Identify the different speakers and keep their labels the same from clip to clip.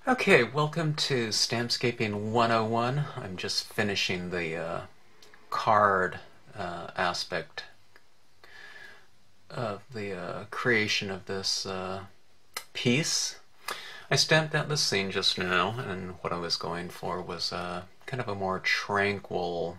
Speaker 1: Okay, welcome to Stampscaping 101. I'm just finishing the card aspect of the creation of this piece. I stamped out the scene just now, and what I was going for was kind of a more tranquil,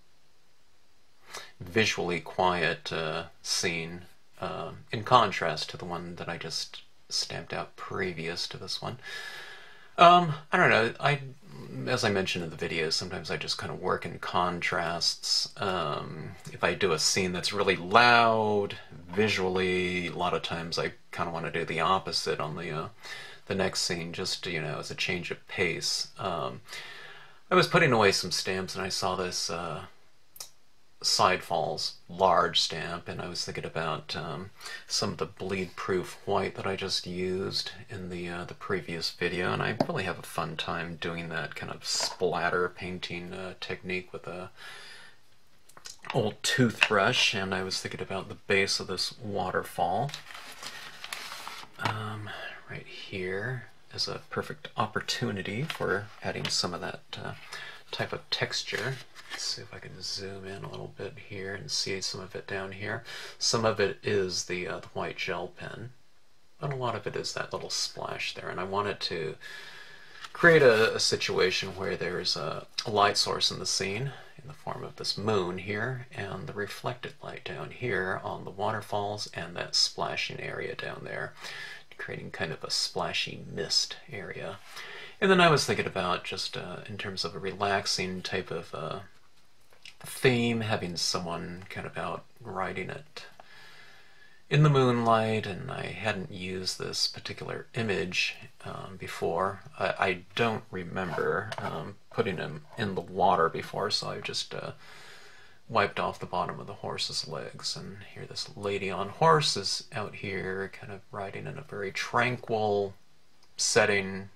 Speaker 1: visually quiet scene, in contrast to the one that I just stamped out previous to this one. I don't know. As I mentioned in the video, sometimes I just kind of work in contrasts. If I do a scene that's really loud visually, a lot of times I kind of want to do the opposite on the next scene, just as a change of pace. I was putting away some stamps and I saw this Side Falls large stamp, and I was thinking about some of the bleed proof white that I just used in the previous video, and I really have a fun time doing that kind of splatter painting technique with a old toothbrush. And I was thinking about the base of this waterfall right here as a perfect opportunity for adding some of that type of texture. Let's see if I can zoom in a little bit here and see some of it down here. Some of it is the white gel pen, but a lot of it is that little splash there. And I wanted to create a situation where there's a light source in the scene in the form of this moon here, and the reflected light down here on the waterfalls, and that splashing area down there, creating kind of a splashy mist area. And then I was thinking about just in terms of a relaxing type of theme, having someone kind of out riding it in the moonlight, and I hadn't used this particular image before. I don't remember putting him in the water before, so I just wiped off the bottom of the horse's legs, and here this lady on horse is out here kind of riding in a very tranquil setting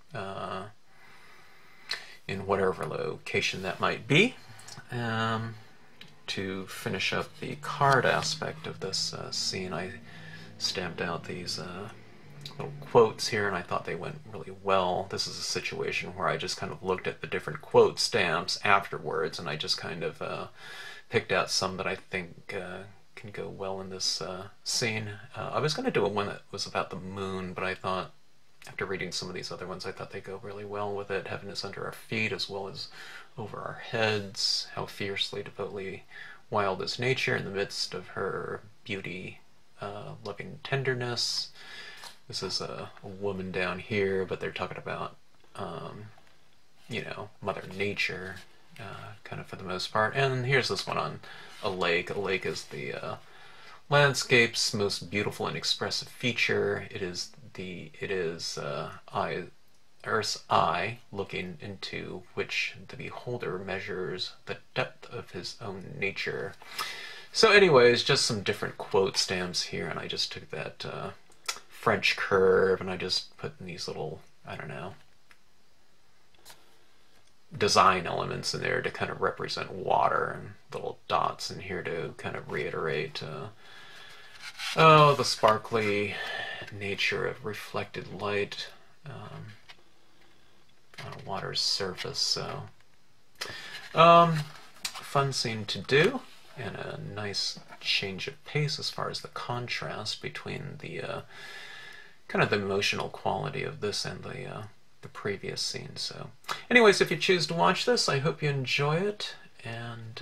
Speaker 1: in whatever location that might be. To finish up the card aspect of this scene, I stamped out these little quotes here, and I thought they went really well. This is a situation where I just kind of looked at the different quote stamps afterwards, and I just kind of picked out some that I think can go well in this scene. I was going to do a one that was about the moon, but I thought, after reading some of these other ones, I thought they go really well with it, having us under our feet as well as over our heads. How fiercely, devotedly wild is nature in the midst of her beauty, loving tenderness. This is a woman down here, but they're talking about, Mother Nature, kind of for the most part. And here's this one on a lake. A lake is the landscape's most beautiful and expressive feature. It is Earth's eye, looking into which the beholder measures the depth of his own nature. So anyways, just some different quote stamps here, and I just took that French curve and I just put in these little, I don't know, design elements in there to kind of represent water, and little dots in here to kind of reiterate the sparkly nature of reflected light on a water's surface. So fun scene to do, and a nice change of pace as far as the contrast between the kind of the emotional quality of this and the previous scene. So anyways, if you choose to watch this, I hope you enjoy it, and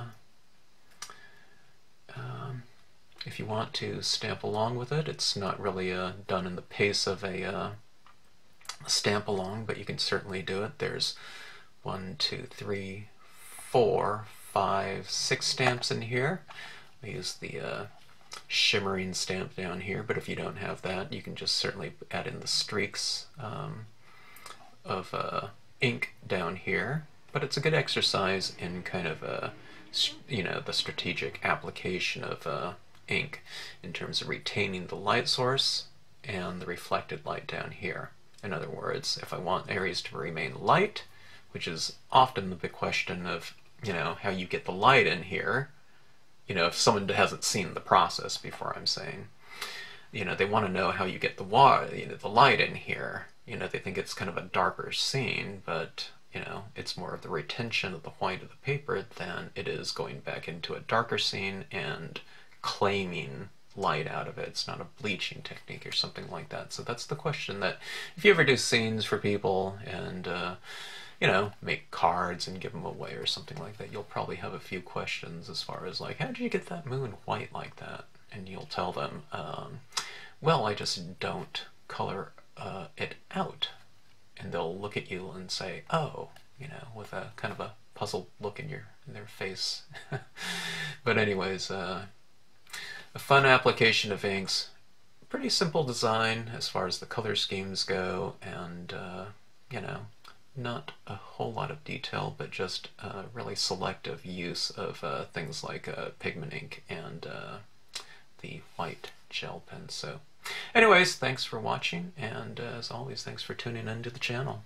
Speaker 1: if you want to stamp along with it, it's not really done in the pace of a stamp along, but you can certainly do it. There's 1, 2, 3, 4, 5, 6 stamps in here. I use the Shimmering stamp down here, but if you don't have that, you can just certainly add in the streaks of ink down here. But it's a good exercise in kind of the strategic application of ink in terms of retaining the light source and the reflected light down here. In other words, if I want areas to remain light, which is often the big question of, how you get the light in here, if someone hasn't seen the process before, I'm saying, they want to know how you get the light in here, you know, they think it's kind of a darker scene, but you know, it's more of the retention of the white of the paper than it is going back into a darker scene and claiming light out of it. It's not a bleaching technique or something like that. So that's the question that if you ever do scenes for people and you know, make cards and give them away or something like that, you'll probably have a few questions as far as like, how did you get that moon white like that? And you'll tell them, well, I just don't color it out. And they'll look at you and say, oh, you know, with a kind of a puzzled look in their face. But anyways, a fun application of inks, pretty simple design as far as the color schemes go, and you know, not a whole lot of detail, but just really selective use of things like pigment ink and the white gel pen. So anyways, thanks for watching, and as always, thanks for tuning into the channel.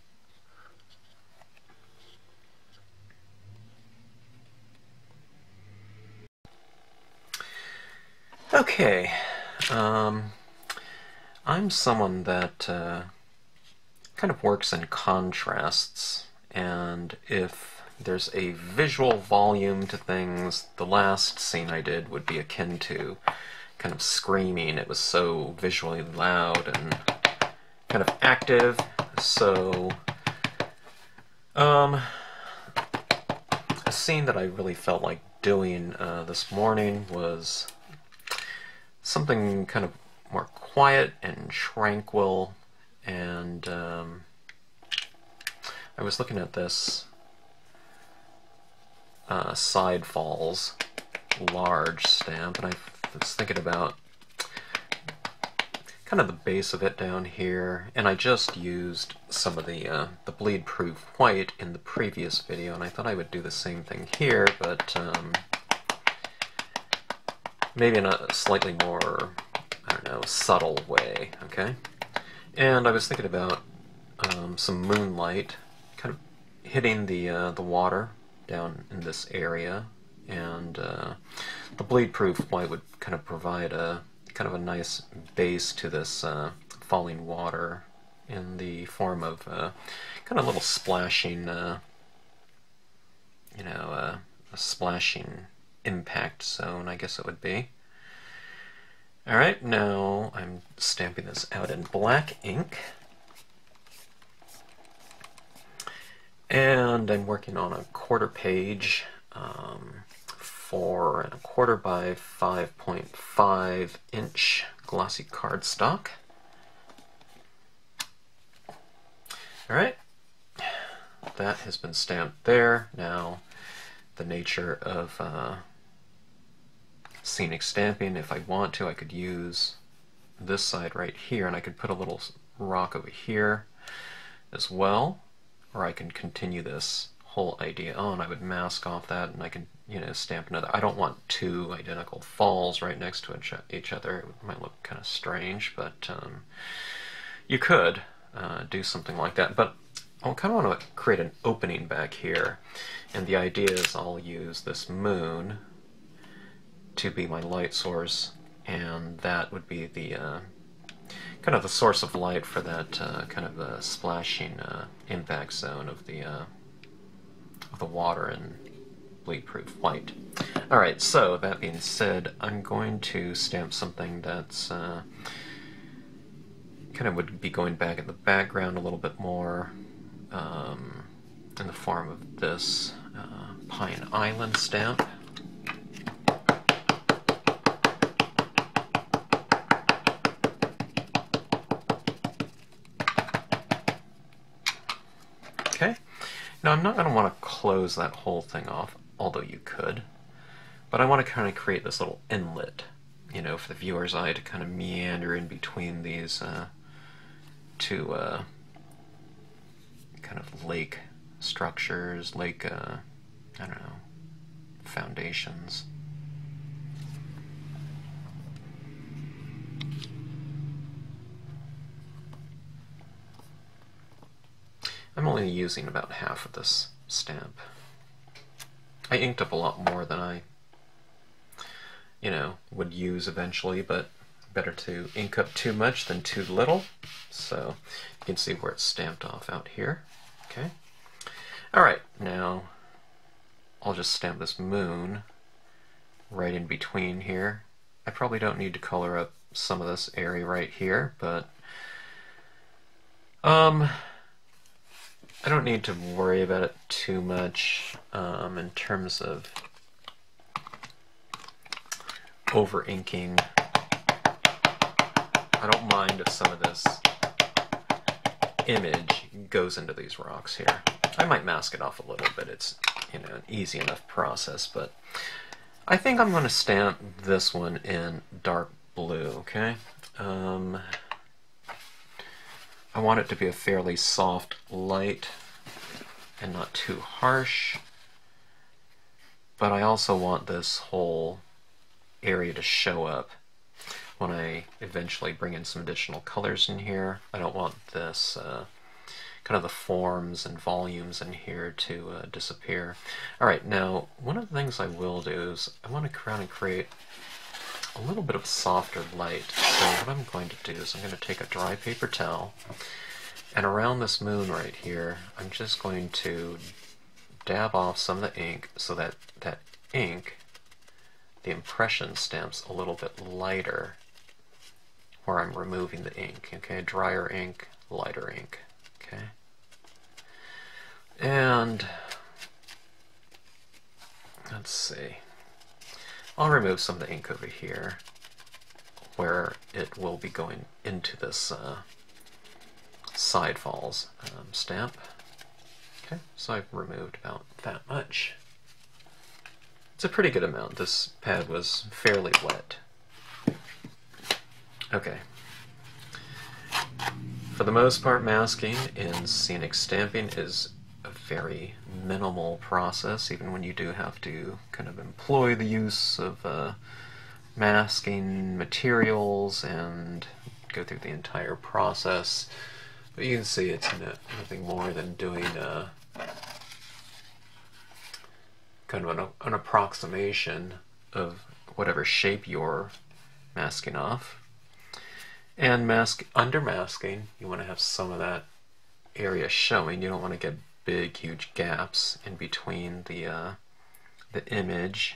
Speaker 1: Okay, I'm someone that kind of works in contrasts, and if there's a visual volume to things, the last scene I did would be akin to kind of screaming. It was so visually loud and kind of active. So a scene that I really felt like doing this morning was something kind of more quiet and tranquil, and I was looking at this Side Falls large stamp, and I was thinking about kind of the base of it down here, and I just used some of the bleed proof white in the previous video, and I thought I would do the same thing here, but maybe in a slightly more, I don't know, subtle way, okay? And I was thinking about some moonlight kind of hitting the water down in this area, and the bleed proof white would kind of provide a kind of a nice base to this falling water in the form of kind of a little splashing, you know, a splashing impact zone, I guess it would be. Alright, now I'm stamping this out in black ink, and I'm working on a 1/4 page 4¼ by 5.5 inch glossy cardstock. Alright, that has been stamped there. Now, the nature of scenic stamping, if I want to, I could use this side right here, and I could put a little rock over here as well, or I can continue this whole idea on. I would mask off that, and I can, you know, stamp another. I don't want two identical falls right next to each other. It might look kind of strange, but you could do something like that. But I kind of want to create an opening back here, and the idea is I'll use this moon to be my light source, and that would be the kind of the source of light for that kind of a splashing impact zone of the water and bleed-proof white. Alright, so that being said, I'm going to stamp something that's kind of would be going back in the background a little bit more, in the form of this Pine Island stamp. Okay, now I'm not going to want to close that whole thing off, although you could, but I want to kind of create this little inlet, you know, for the viewer's eye to kind of meander in between these two kind of lake structures, lake, I don't know, foundations. I'm only using about half of this stamp. I inked up a lot more than I, you know, would use eventually, but Better to ink up too much than too little. So you can see where it's stamped off out here. Okay. All right, now I'll just stamp this moon right in between here. I probably don't need to color up some of this area right here, but I don't need to worry about it too much in terms of over inking. I don't mind if some of this image goes into these rocks here. I might mask it off a little bit. It's, you know, an easy enough process, but I think I'm going to stamp this one in dark blue, okay? I want it to be a fairly soft light and not too harsh, but I also want this whole area to show up when I eventually bring in some additional colors in here. I don't want this kind of the forms and volumes in here to disappear. Alright, now one of the things I will do is I want to kind of create a little bit of softer light. So what I'm going to do is I'm going to take a dry paper towel, and around this moon right here I'm just going to dab off some of the ink so that that ink, the impression stamps a little bit lighter where I'm removing the ink. Okay, drier ink, lighter ink. Okay, and let's see, I'll remove some of the ink over here where it will be going into this side falls stamp. Okay, so I've removed about that much. It's a pretty good amount. This pad was fairly wet. Okay. For the most part, masking in scenic stamping is a very minimal process, even when you do have to kind of employ the use of masking materials and go through the entire process. But you can see it's nothing more than doing kind of an approximation of whatever shape you're masking off. And under masking, you want to have some of that area showing. You don't want to get big, huge gaps in between the image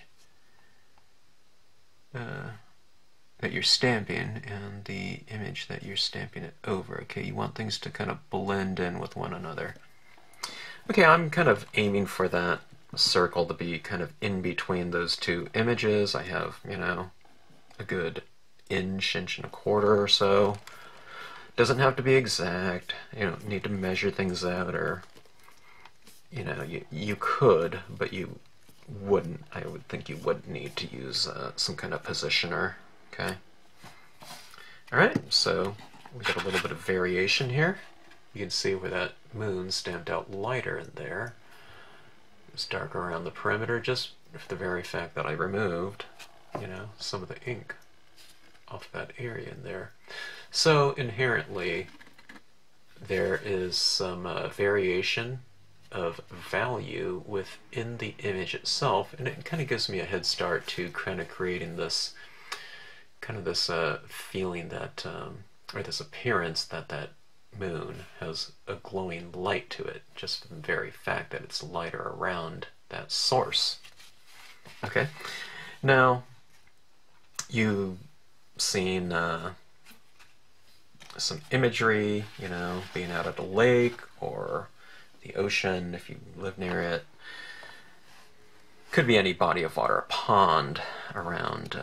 Speaker 1: that you're stamping and the image that you're stamping it over. Okay, you want things to kind of blend in with one another. Okay, I'm kind of aiming for that circle to be kind of in between those two images. I have, you know, a good inch and a quarter or so. Doesn't have to be exact. You don't need to measure things out, or, you know, you could, but you wouldn't. I would think you wouldn't need to use some kind of positioner. Okay. Alright, so we got a little bit of variation here. You can see where that moon stamped out lighter in there. It's darker around the perimeter, just for the very fact that I removed, you know, some of the ink off that area in there. So inherently there is some variation of value within the image itself, and it kind of gives me a head start to kind of creating this kind of this feeling that or this appearance that that moon has a glowing light to it, just from the very fact that it's lighter around that source. Okay, now you've seen some imagery, you know, being out at a lake or the ocean if you live near it. Could be any body of water, a pond around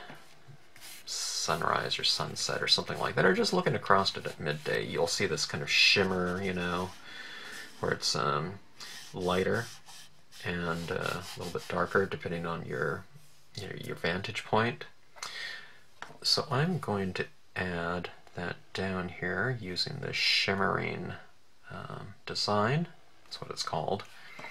Speaker 1: sunrise or sunset or something like that, or just looking across it at midday. You'll see this kind of shimmer, you know, where it's lighter and a little bit darker depending on your, you know, your vantage point. So I'm going to add that down here using the shimmering design. That's what it's called.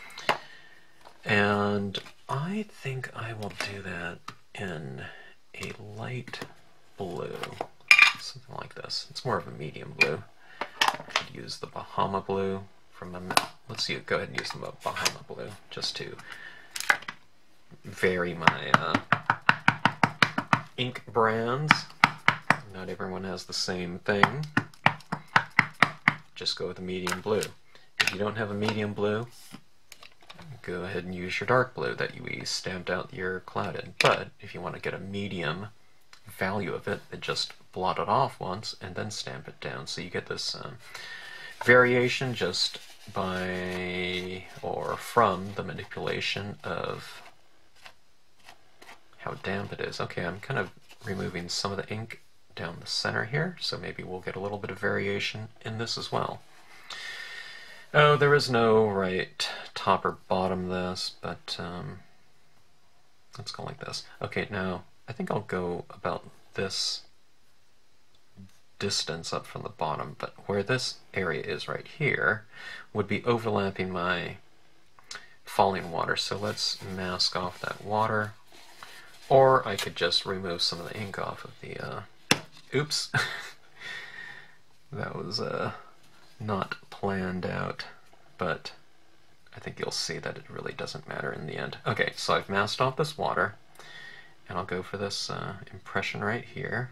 Speaker 1: And I think I will do that in a light blue, something like this. It's more of a medium blue. I could use the Bahama blue from let's see, go ahead and use the Bahama blue just to vary my ink brands. Not everyone has the same thing. Just go with a medium blue. If you don't have a medium blue, go ahead and use your dark blue that you stamped out your cloud in. But if you want to get a medium value of it, then just blot it off once and then stamp it down. So you get this variation just by or from the manipulation of how damp it is. Okay, I'm kind of removing some of the ink down the center here, so maybe we'll get a little bit of variation in this as well. Oh, there is no right top or bottom this, but let's go like this. Okay, now I think I'll go about this distance up from the bottom, but where this area is right here would be overlapping my falling water. So let's mask off that water, or I could just remove some of the ink off of the oops. That was not planned out, but I think you'll see that it really doesn't matter in the end. Okay, so I've masked off this water, and I'll go for this impression right here.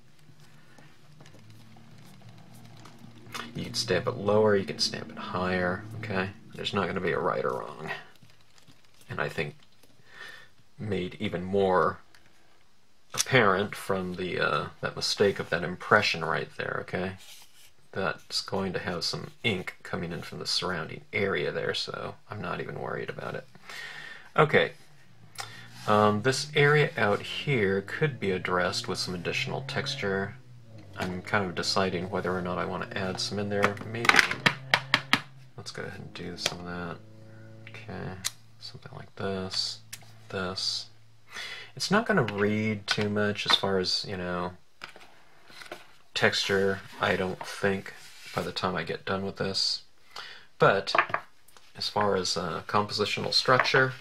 Speaker 1: You can stamp it lower, you can stamp it higher, okay? There's not going to be a right or wrong. And I think made even more apparent from the that mistake of that impression right there, okay? That's going to have some ink coming in from the surrounding area there, so I'm not even worried about it. Okay, this area out here could be addressed with some additional texture. I'm kind of deciding whether or not I want to add some in there. Maybe. Let's go ahead and do some of that. Okay, something like this, this. It's not going to read too much as far as, you know, texture, I don't think, by the time I get done with this. But as far as compositional structure,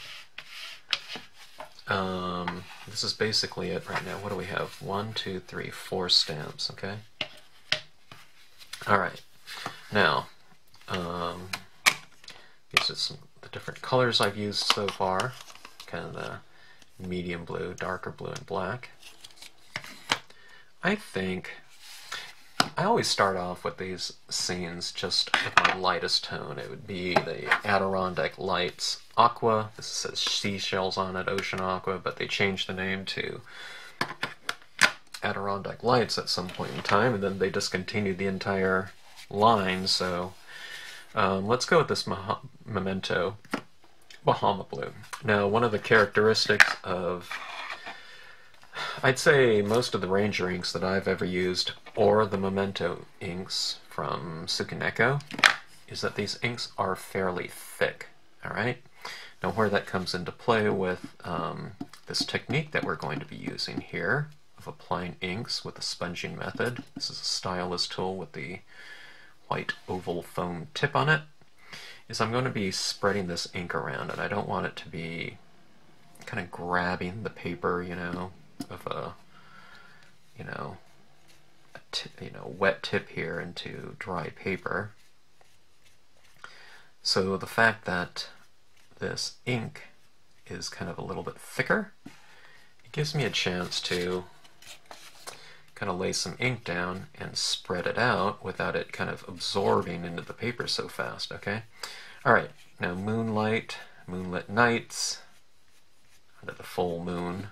Speaker 1: this is basically it right now. What do we have? 1, 2, 3, 4 stamps, okay? Alright, now, these are some of the different colors I've used so far. Kind of the medium blue, darker blue, and black. I think I always start off with these scenes just with my lightest tone. It would be the Adirondack Lights Aqua. This says seashells on it, Ocean Aqua, but they changed the name to Adirondack Lights at some point in time, and then they discontinued the entire line. So let's go with this Memento Bahama Blue. Now, one of the characteristics of, I'd say, most of the Ranger inks that I've ever used, or the Memento inks from Tsukineko, is that these inks are fairly thick, alright? Now where that comes into play with this technique that we're going to be using here, of applying inks with the sponging method. This is a stylus tool with the white oval foam tip on it, is I'm going to be spreading this ink around, and I don't want it to be kind of grabbing the paper, you know, of a, wet tip here into dry paper. So the fact that this ink is kind of a little bit thicker, it gives me a chance to kind of lay some ink down and spread it out without it kind of absorbing into the paper so fast, okay? Alright, now moonlit nights, under the full moon,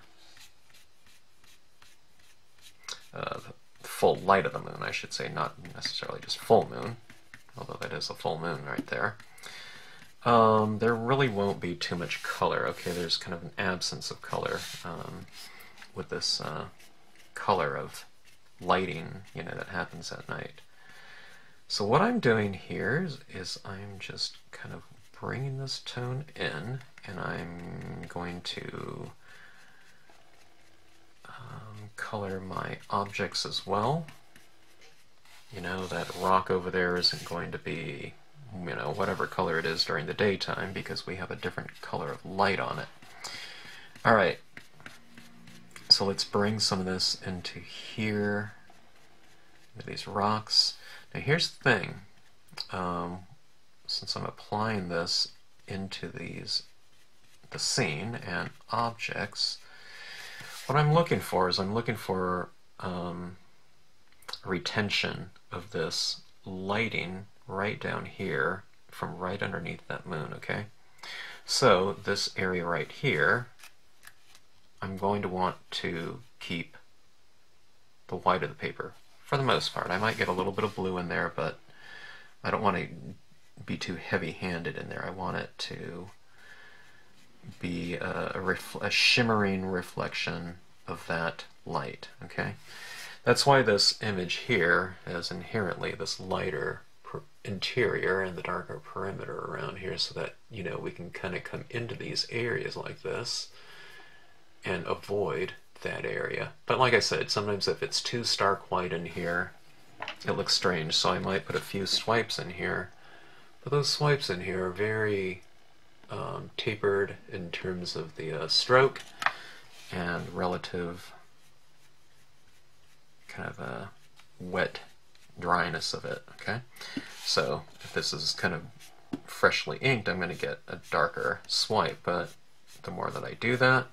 Speaker 1: the full light of the moon, I should say, not necessarily just full moon, although that is a full moon right there. There really won't be too much color, okay? There's kind of an absence of color with this color of lighting, you know, that happens at night. So what I'm doing here is I'm just kind of bringing this tone in, and I'm going to color my objects as well. You know, that rock over there isn't going to be, you know, whatever color it is during the daytime, because we have a different color of light on it. Alright, so let's bring some of this into here, into these rocks. Now here's the thing, since I'm applying this into the scene and objects, what I'm looking for is I'm looking for retention of this lighting right down here from right underneath that moon, okay? So this area right here, I'm going to want to keep the white of the paper for the most part. I might get a little bit of blue in there, but I don't want to be too heavy-handed in there. I want it to be a shimmering reflection of that light, okay? That's why this image here has inherently this lighter interior and the darker perimeter around here, so that, you know, we can kind of come into these areas like this and avoid that area. But like I said, sometimes if it's too stark white in here, it looks strange, so I might put a few swipes in here. But those swipes in here are very tapered in terms of the stroke and relative kind of a wet dryness of it, okay? So if this is kind of freshly inked, I'm going to get a darker swipe, but the more that I do that,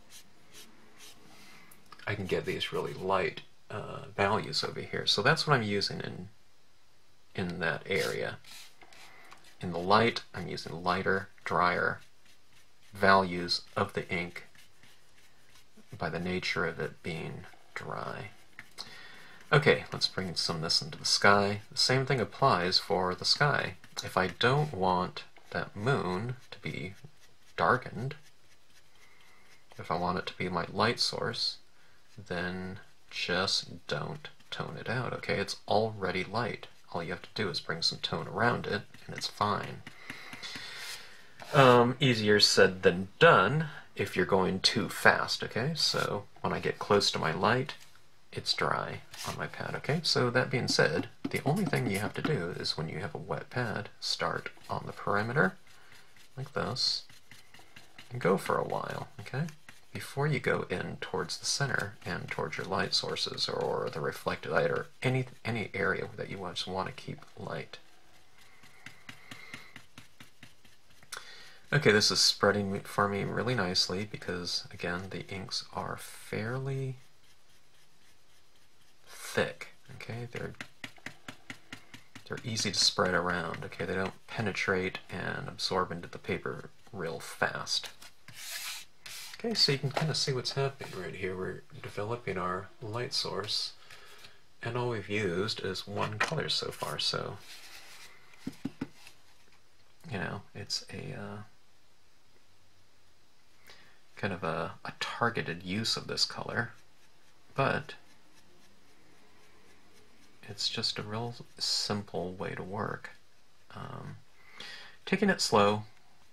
Speaker 1: I can get these really light values over here. So that's what I'm using in that area. In the light, I'm using lighter, drier values of the ink by the nature of it being dry. Okay, let's bring some of this into the sky. The same thing applies for the sky. If I don't want that moon to be darkened, if I want it to be my light source, then just don't tone it out, okay? It's already light. All you have to do is bring some tone around it, and it's fine. Easier said than done if you're going too fast, okay? So when I get close to my light, it's dry on my pad, okay? So that being said, the only thing you have to do is when you have a wet pad, start on the perimeter, like this, and go for a while, okay? Before you go in towards the center and towards your light sources or the reflected light or any area that you just want to keep light. Okay, this is spreading for me really nicely because, again, the inks are fairly thick, okay? They're easy to spread around, okay? They don't penetrate and absorb into the paper real fast. Okay, so you can kind of see what's happening right here. We're developing our light source, and all we've used is one color so far, so, you know, it's a kind of a targeted use of this color, but it's just a real simple way to work. Taking it slow.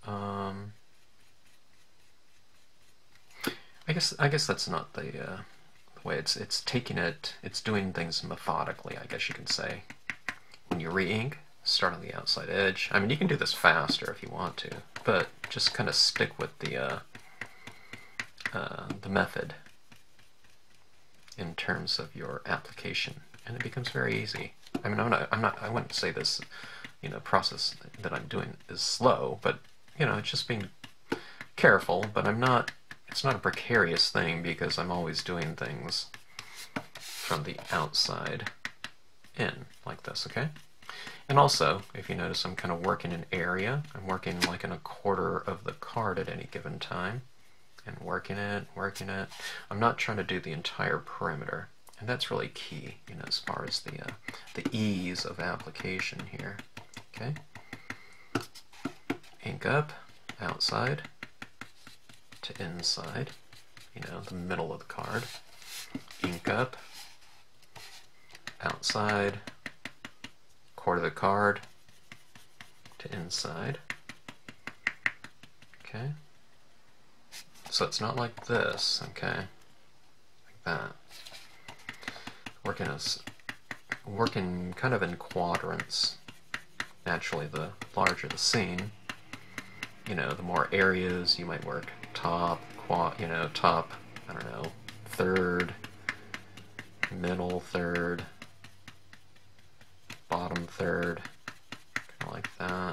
Speaker 1: I guess that's not the way. It's taking it. It's doing things methodically, I guess you can say. When you re-ink, start on the outside edge. I mean, you can do this faster if you want to, but just kind of stick with the method in terms of your application, and it becomes very easy. I mean, I wouldn't say this, you know, process that I'm doing is slow, but, you know, it's just being careful, but it's not a precarious thing because I'm always doing things from the outside in, like this, okay? And also, if you notice, I'm kind of working an area. I'm working like in a quarter of the card at any given time, and working it. I'm not trying to do the entire perimeter, and that's really key, you know, as far as the ease of application here, okay? Ink up, outside to inside, you know, the middle of the card. Ink up, outside, quarter of the card to inside. Okay. So it's not like this, okay? Like that. Working kind of in quadrants. Naturally, the larger the scene, you know, the more areas you might work. Top, top, I don't know, third, middle third, bottom third, kind of like that.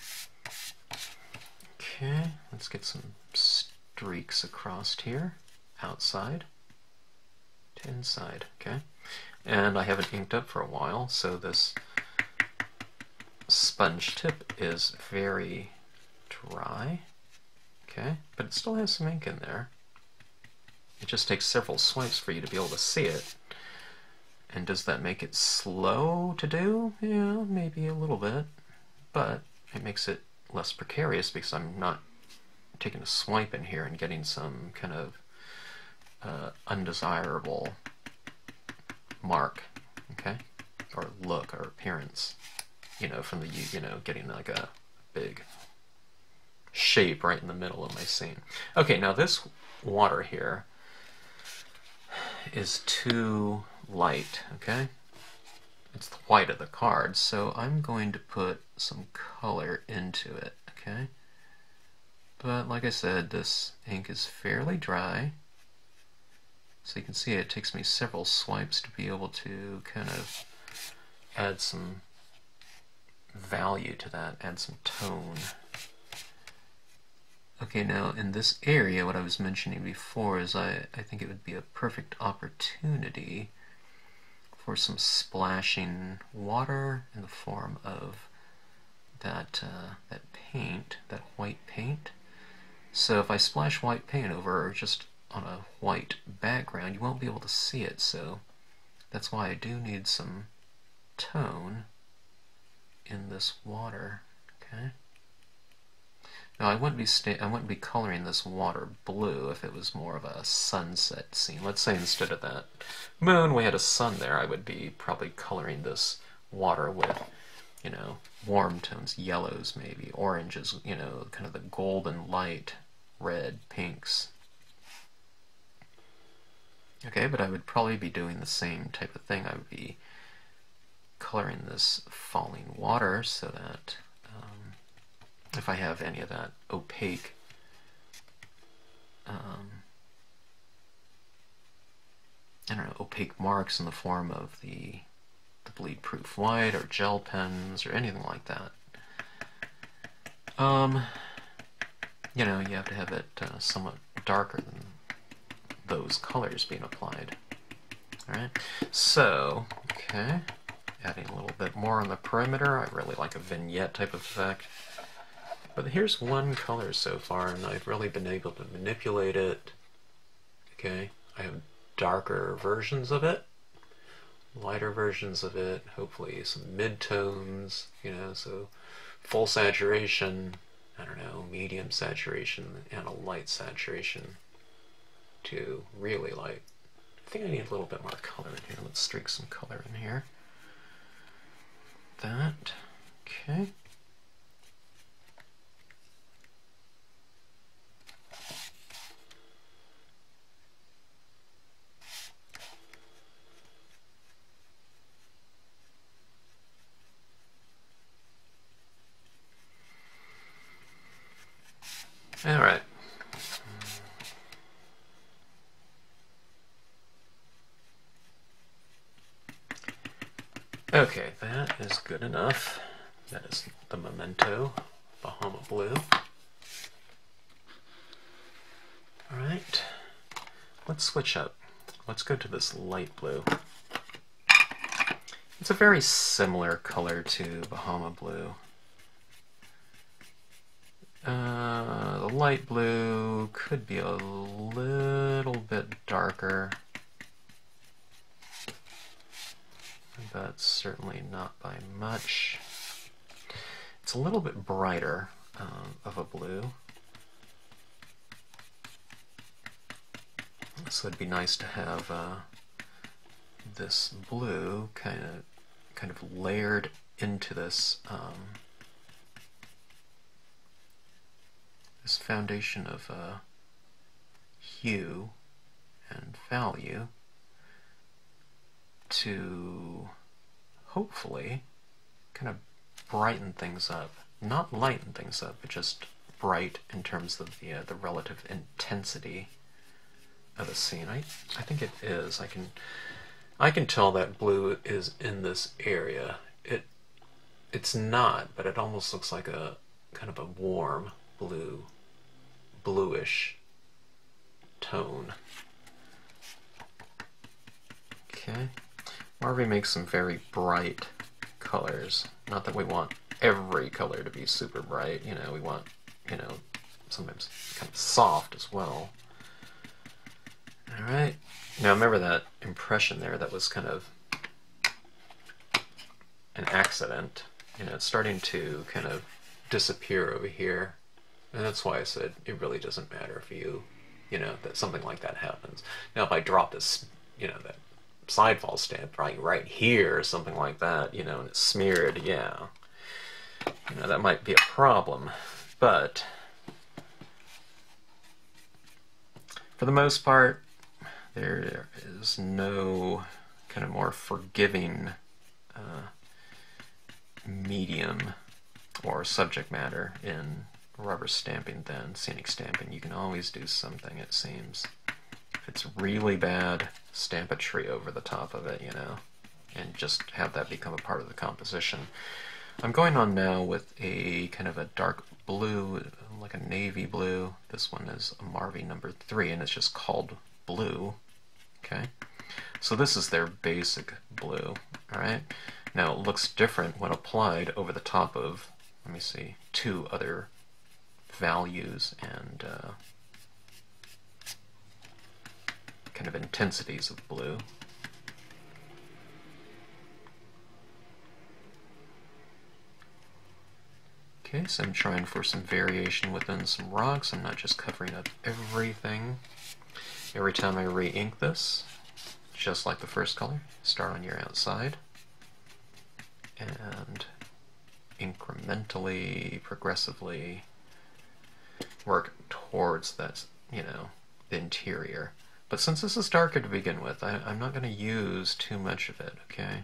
Speaker 1: Okay, let's get some streaks across here. outside to inside, okay? And I haven't inked up for a while, so this sponge tip is very dry, okay? But it still has some ink in there. It just takes several swipes for you to be able to see it. And does that make it slow to do? Yeah, maybe a little bit. But it makes it less precarious because I'm not taking a swipe in here and getting some kind of undesirable mark, okay? Or look or appearance, you know, from the, you know, getting like a big shape right in the middle of my scene. Okay, now this water here is too light, okay? It's the white of the card, so I'm going to put some color into it, okay? But like I said, this ink is fairly dry, so you can see it takes me several swipes to be able to kind of add some value to that, add some tone. Okay, now in this area, what I was mentioning before is I think it would be a perfect opportunity for some splashing water in the form of that that paint, that white paint. So if I splash white paint over just on a white background, you won't be able to see it, so that's why I do need some tone in this water, okay? Now I wouldn't be coloring this water blue if it was more of a sunset scene. Let's say instead of that moon we had a sun there, I would be probably coloring this water with, you know, warm tones, yellows maybe, oranges, you know, kind of the golden light, red, pinks. Okay, but I would probably be doing the same type of thing. I would be coloring this falling water so that if I have any of that opaque I don't know, opaque marks in the form of the bleed-proof white or gel pens or anything like that. You know, you have to have it somewhat darker than those colors being applied. Alright, so, okay, adding a little bit more on the perimeter. I really like a vignette type of effect. But here's one color so far, and I've really been able to manipulate it. Okay, I have darker versions of it, lighter versions of it, hopefully some mid-tones, you know, so full saturation, I don't know, medium saturation, and a light saturation to really light. I think I need a little bit more color in here. Let's streak some color in here. That, okay. All right. Okay, that is good enough. That is the Memento Bahama Blue. All right, let's switch up. Let's go to this light blue. It's a very similar color to Bahama Blue. The light blue could be a little bit darker, but certainly not by much. It's a little bit brighter of a blue, so it'd be nice to have this blue kind of layered into this this foundation of hue and value to hopefully kind of brighten things up. Not lighten things up, but just bright in terms of the relative intensity of a scene. I think it is. I can tell that blue is in this area. It's not, but it almost looks like a kind of a warm blue, bluish tone. Okay, or we make some very bright colors. Not that we want every color to be super bright, you know, we want, you know, sometimes kind of soft as well. Alright, now remember that impression there, that was kind of an accident. You know, it's starting to kind of disappear over here. And that's why I said it really doesn't matter if you know, that something like that happens. Now if I drop this, you know, that sidefall stamp right here or something like that, you know, and it's smeared, yeah. You know, that might be a problem. But for the most part, there is no kind of more forgiving medium or subject matter in rubber stamping than scenic stamping. You can always do something, it seems. If it's really bad, stamp a tree over the top of it, you know, and just have that become a part of the composition. I'm going on now with a kind of a dark blue, like a navy blue. This one is a Marvy number 3, and it's just called blue. Okay, so this is their basic blue. All right, now it looks different when applied over the top of, let me see, 2 other values and kind of intensities of blue. Okay, so I'm trying for some variation within some rocks. I'm not just covering up everything. Every time I re-ink this, just like the first color, start on your outside and incrementally, progressively work towards that, you know, the interior. But since this is darker to begin with, I'm not going to use too much of it, okay?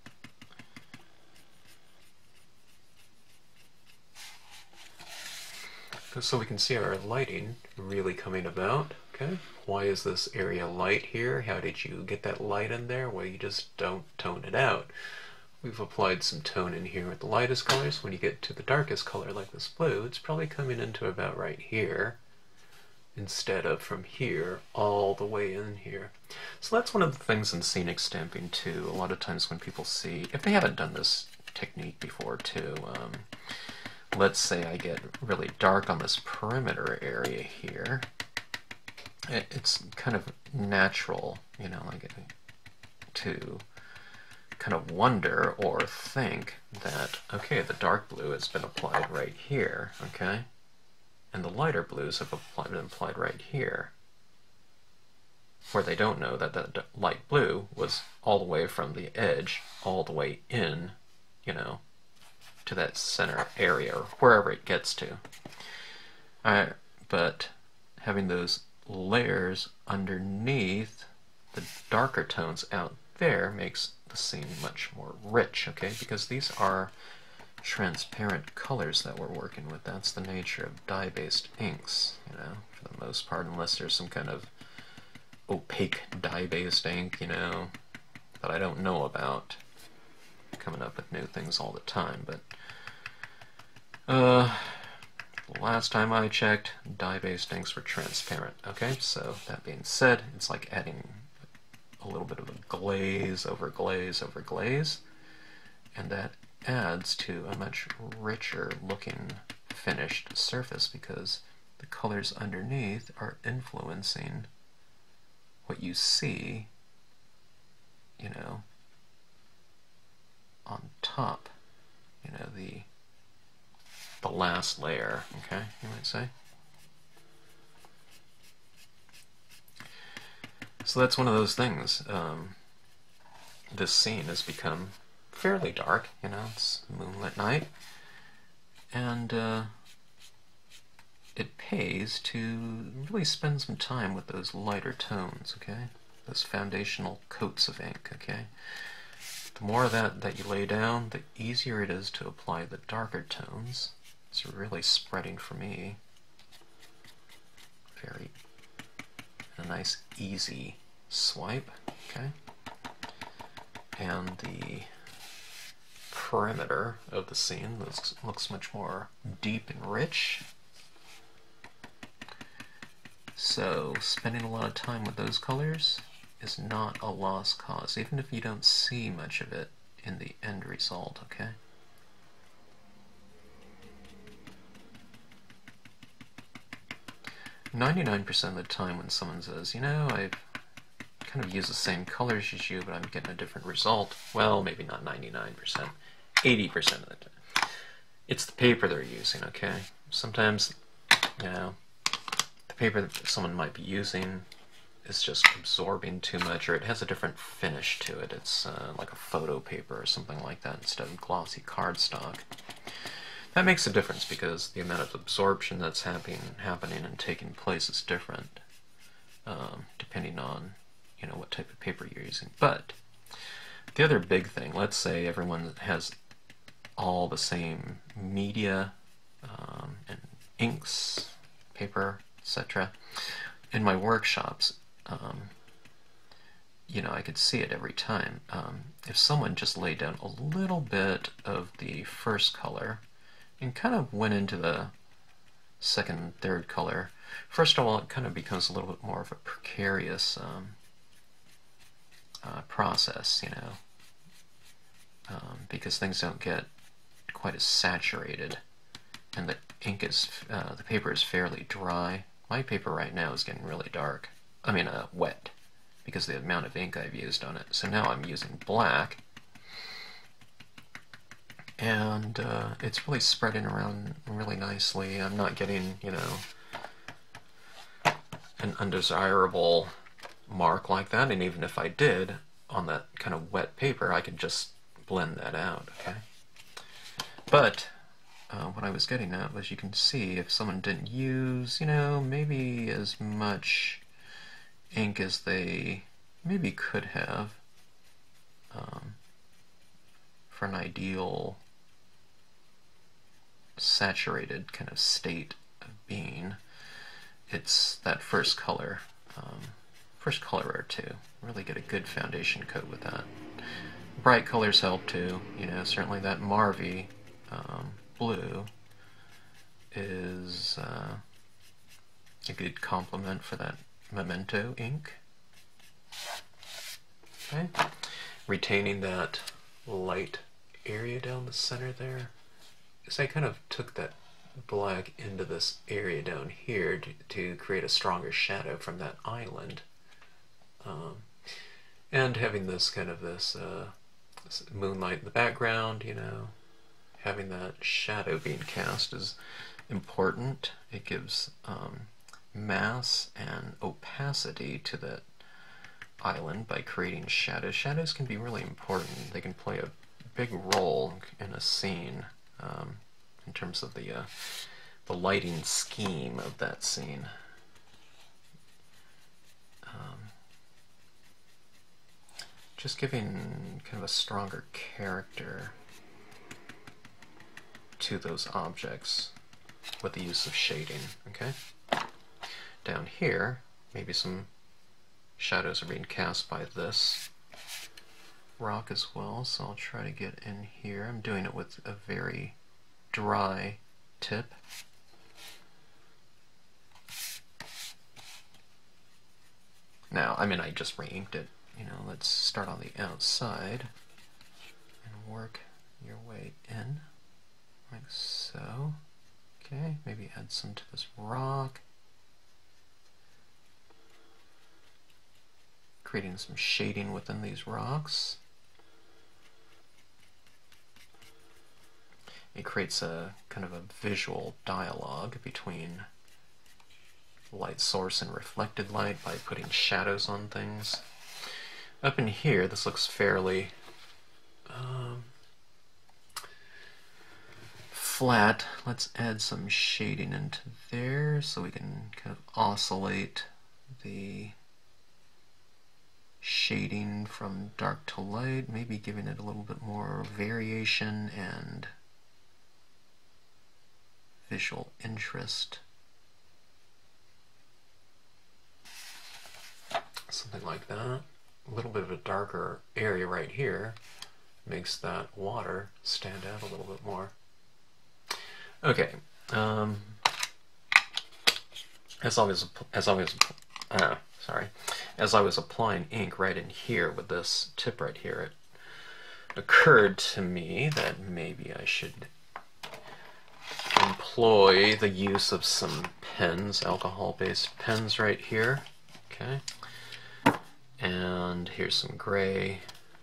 Speaker 1: So we can see our lighting really coming about, okay? Why is this area light here? How did you get that light in there? Well, you just don't tone it out. We've applied some tone in here with the lightest colors. When you get to the darkest color, like this blue, it's probably coming into about right here, instead of from here all the way in here. So that's one of the things in scenic stamping too. A lot of times when people see, if they haven't done this technique before too, let's say I get really dark on this perimeter area here, it's kind of natural, you know, like to kind of wonder or think that, okay, the dark blue has been applied right here, okay, and the lighter blues have been applied right here, where they don't know that the light blue was all the way from the edge all the way in, you know, to that center area, or wherever it gets to. But having those layers underneath the darker tones out there makes the scene much more rich, okay? Because these are transparent colors that we're working with. That's the nature of dye-based inks, you know, for the most part, unless there's some kind of opaque dye-based ink, you know, that I don't know about. Coming up with new things all the time, but last time I checked, dye-based inks were transparent. Okay, so that being said, it's like adding a little bit of a glaze over glaze over glaze, and that adds to a much richer looking finished surface because the colors underneath are influencing what you see, you know, on top, you know, the last layer, okay, you might say. So that's one of those things. This scene has become fairly dark, you know, it's moonlit night, and it pays to really spend some time with those lighter tones, okay, those foundational coats of ink, okay. The more of that you lay down, the easier it is to apply the darker tones. It's really spreading for me. Very a nice easy swipe, okay? And the perimeter of the scene looks much more deep and rich. So spending a lot of time with those colors is not a lost cause, even if you don't see much of it in the end result, okay? "99% of the time when someone says, you know, I've kind of used the same colors as you, but I'm getting a different result," well, maybe not 99%, 80% of the time. It's the paper they're using, okay? Sometimes, you know, the paper that someone might be using is just absorbing too much, or it has a different finish to it. It's like a photo paper or something like that instead of glossy cardstock. That makes a difference because the amount of absorption that's happening and taking place is different, depending on, you know, what type of paper you're using. But the other big thing, let's say everyone has all the same media and inks, paper, etc. In my workshops, you know, I could see it every time. If someone just laid down a little bit of the first color and kind of went into the second and third color, first of all, it kind of becomes a little bit more of a precarious process, you know, because things don't get quite as saturated, and the ink is, the paper is fairly dry. My paper right now is getting really dark. I mean, wet, because of the amount of ink I've used on it. So now I'm using black, and it's really spreading around really nicely. I'm not getting, you know, an undesirable mark like that, and even if I did, on that kind of wet paper, I could just blend that out, okay? But what I was getting at was, you can see if someone didn't use, you know, maybe as much ink as they maybe could have for an ideal saturated kind of state of being, it's that first color or two. Really get a good foundation coat with that. Bright colors help too, you know, certainly that Marvy blue is a good complement for that Memento ink. Okay, retaining that light area down the center there, because I kind of took that black into this area down here to create a stronger shadow from that island, and having this kind of this moonlight in the background, you know, having that shadow being cast is important. It gives mass and opacity to that island by creating shadows. Shadows can be really important. They can play a big role in a scene in terms of the lighting scheme of that scene. Just giving kind of a stronger character to those objects with the use of shading, okay? Down here, maybe some shadows are being cast by this rock as well, so I'll try to get in here. I'm doing it with a very dry tip. Now, I mean, I just re-inked it. You know, let's start on the outside and work your way in, like so. Okay, maybe add some to this rock. Creating some shading within these rocks. It creates a kind of a visual dialogue between light source and reflected light by putting shadows on things. Up in here, this looks fairly flat. Let's add some shading into there so we can kind of oscillate the shading from dark to light, maybe giving it a little bit more variation and visual interest. Something like that. A little bit of a darker area right here makes that water stand out a little bit more. Okay, sorry, as I was applying ink right in here with this tip right here, it occurred to me that maybe I should employ the use of some pens, alcohol-based pens right here. Okay, and here's some gray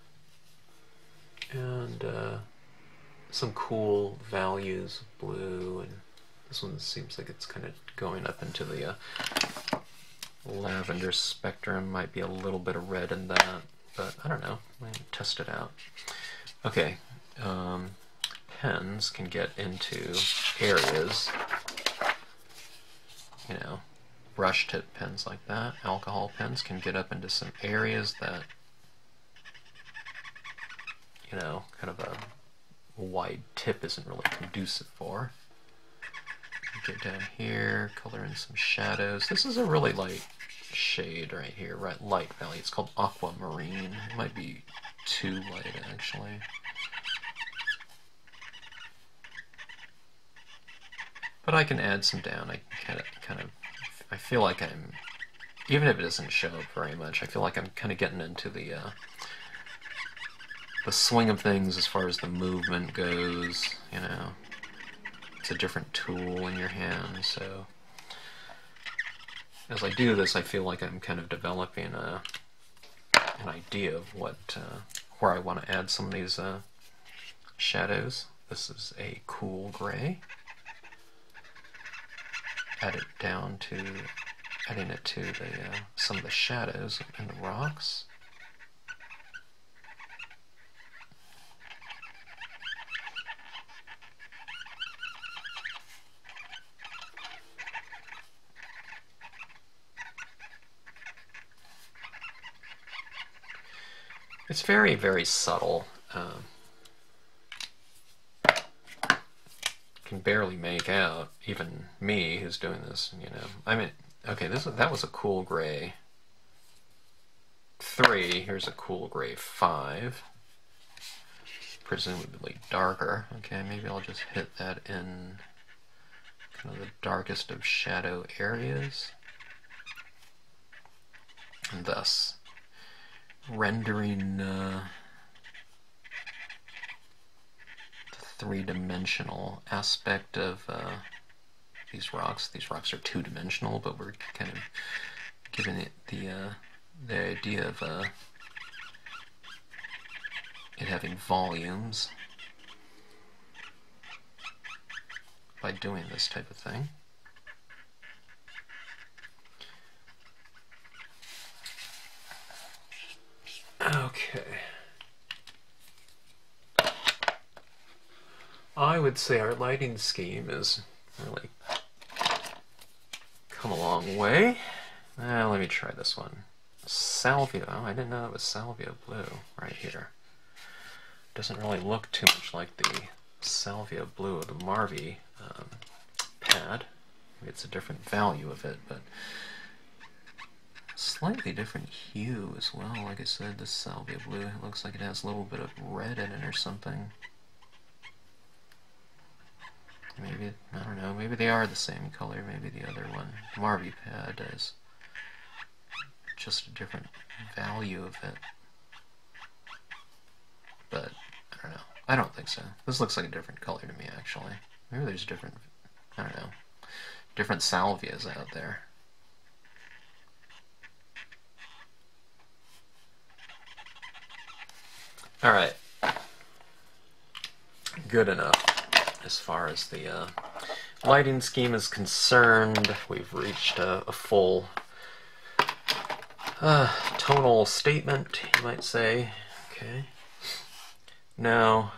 Speaker 1: and some cool values of blue, and this one seems like it's kind of going up into the lavender spectrum. Might be a little bit of red in that, but I don't know. We'll test it out. Okay, pens can get into areas, you know, brush tip pens like that. Alcohol pens can get up into some areas that, you know, kind of a wide tip isn't really conducive for. Get down here, color in some shadows. This is a really light shade right here, right? Light value. It's called aquamarine. It might be too light actually. But I can add some down. I can kind of I feel like I'm, even if it doesn't show up very much, I feel like I'm kind of getting into the swing of things as far as the movement goes, you know. It's a different tool in your hand, so as I do this, I feel like I'm kind of developing an idea of what where I want to add some of these shadows. This is a cool gray. Add it down to adding it to the some of the shadows in the rocks. It's very, very subtle. Can barely make out, even me who's doing this, you know. I mean, okay, that was a cool gray 3. Here's a cool gray 5. Presumably darker. Okay, maybe I'll just hit that in kind of the darkest of shadow areas. And thus rendering the three-dimensional aspect of these rocks. These rocks are two-dimensional, but we're kind of giving it the idea of it having volumes by doing this type of thing. Okay. I would say our lighting scheme has really come a long way. Let me try this one. Salvia. Oh, I didn't know that was salvia blue right here. Doesn't really look too much like the salvia blue of the Marvy pad. Maybe it's a different value of it, but slightly different hue as well. Like I said, the salvia blue, it looks like it has a little bit of red in it or something. Maybe, I don't know, maybe they are the same color. Maybe the other one, Marvy pad, is just a different value of it. But, I don't know. I don't think so. This looks like a different color to me, actually. Maybe there's different, I don't know, different salvias out there. Alright. Good enough. As far as the lighting scheme is concerned, we've reached a full tonal statement, you might say. Okay. Now,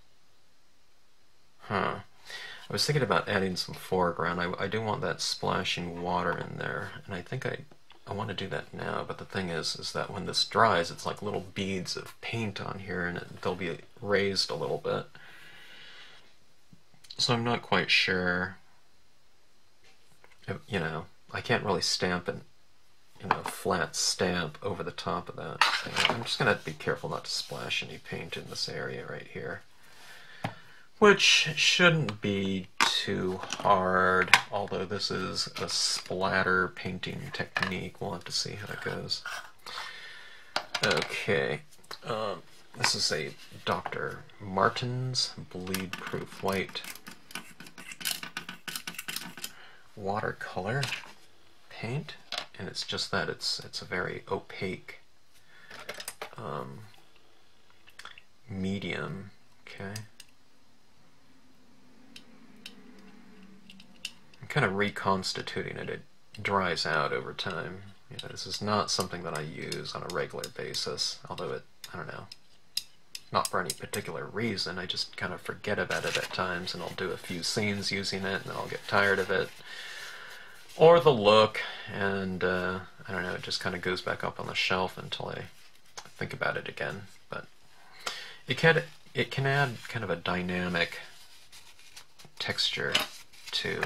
Speaker 1: I was thinking about adding some foreground. I do want that splashing water in there, and I think I want to do that now, but the thing is that when this dries, it's like little beads of paint on here, and they'll be raised a little bit. So I'm not quite sure, you know, I can't really stamp an, you know, flat stamp over the top of that thing. I'm just going to be careful not to splash any paint in this area right here, which shouldn't be too hard, although this is a splatter painting technique. We'll have to see how it goes. Okay, this is a Dr. Martens bleed proof white watercolor paint, and it's just that it's a very opaque medium. Okay, I'm kind of reconstituting it. It dries out over time. You know, this is not something that I use on a regular basis, although it, I don't know, not for any particular reason. I just kind of forget about it at times, and I'll do a few scenes using it, and then I'll get tired of it, or the look, and I don't know, it just kind of goes back up on the shelf until I think about it again. But it can add kind of a dynamic texture to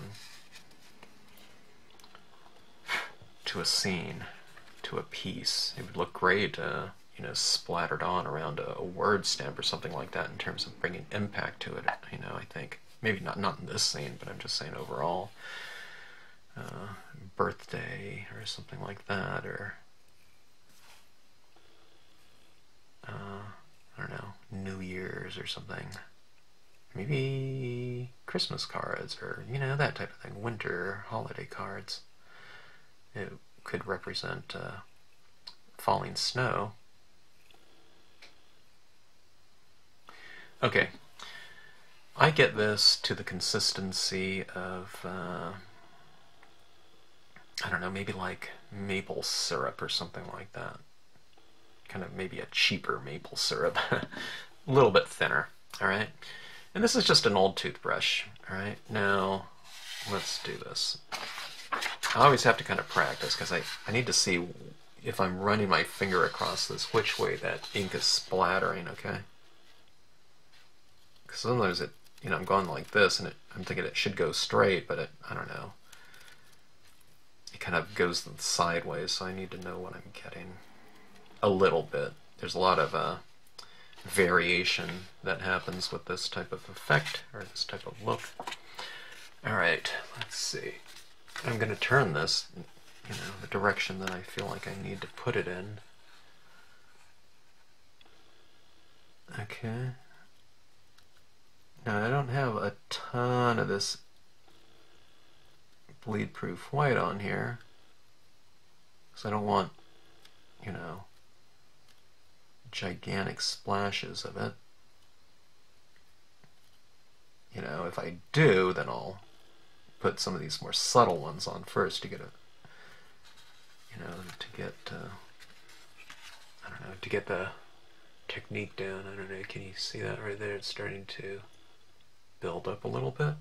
Speaker 1: a scene, to a piece. It would look great, you know, splattered on around a word stamp or something like that in terms of bringing impact to it. You know, I think maybe not in this scene, but I'm just saying overall. Birthday or something like that, or I don't know, New Year's or something. Maybe Christmas cards, or, you know, that type of thing. Winter holiday cards. It could represent falling snow. Okay, I get this to the consistency of I don't know, maybe like maple syrup or something like that. Kind of maybe a cheaper maple syrup. A little bit thinner, alright? And this is just an old toothbrush, alright? Now, let's do this. I always have to kind of practice, because I need to see if I'm running my finger across this, which way that ink is splattering, okay? Because sometimes it, you know, I'm going like this, and I'm thinking it should go straight, but I don't know. It kind of goes sideways, so I need to know what I'm getting a little bit. There's a lot of variation that happens with this type of effect, or this type of look. Alright, let's see. I'm going to turn this, you know, the direction that I feel like I need to put it in. Okay. Now, I don't have a ton of this bleed proof white on here, because I don't want, you know, gigantic splashes of it. You know, if I do, then I'll put some of these more subtle ones on first to get a, you know, to get I don't know, to get the technique down. I don't know, can you see that right there? It's starting to build up a little bit.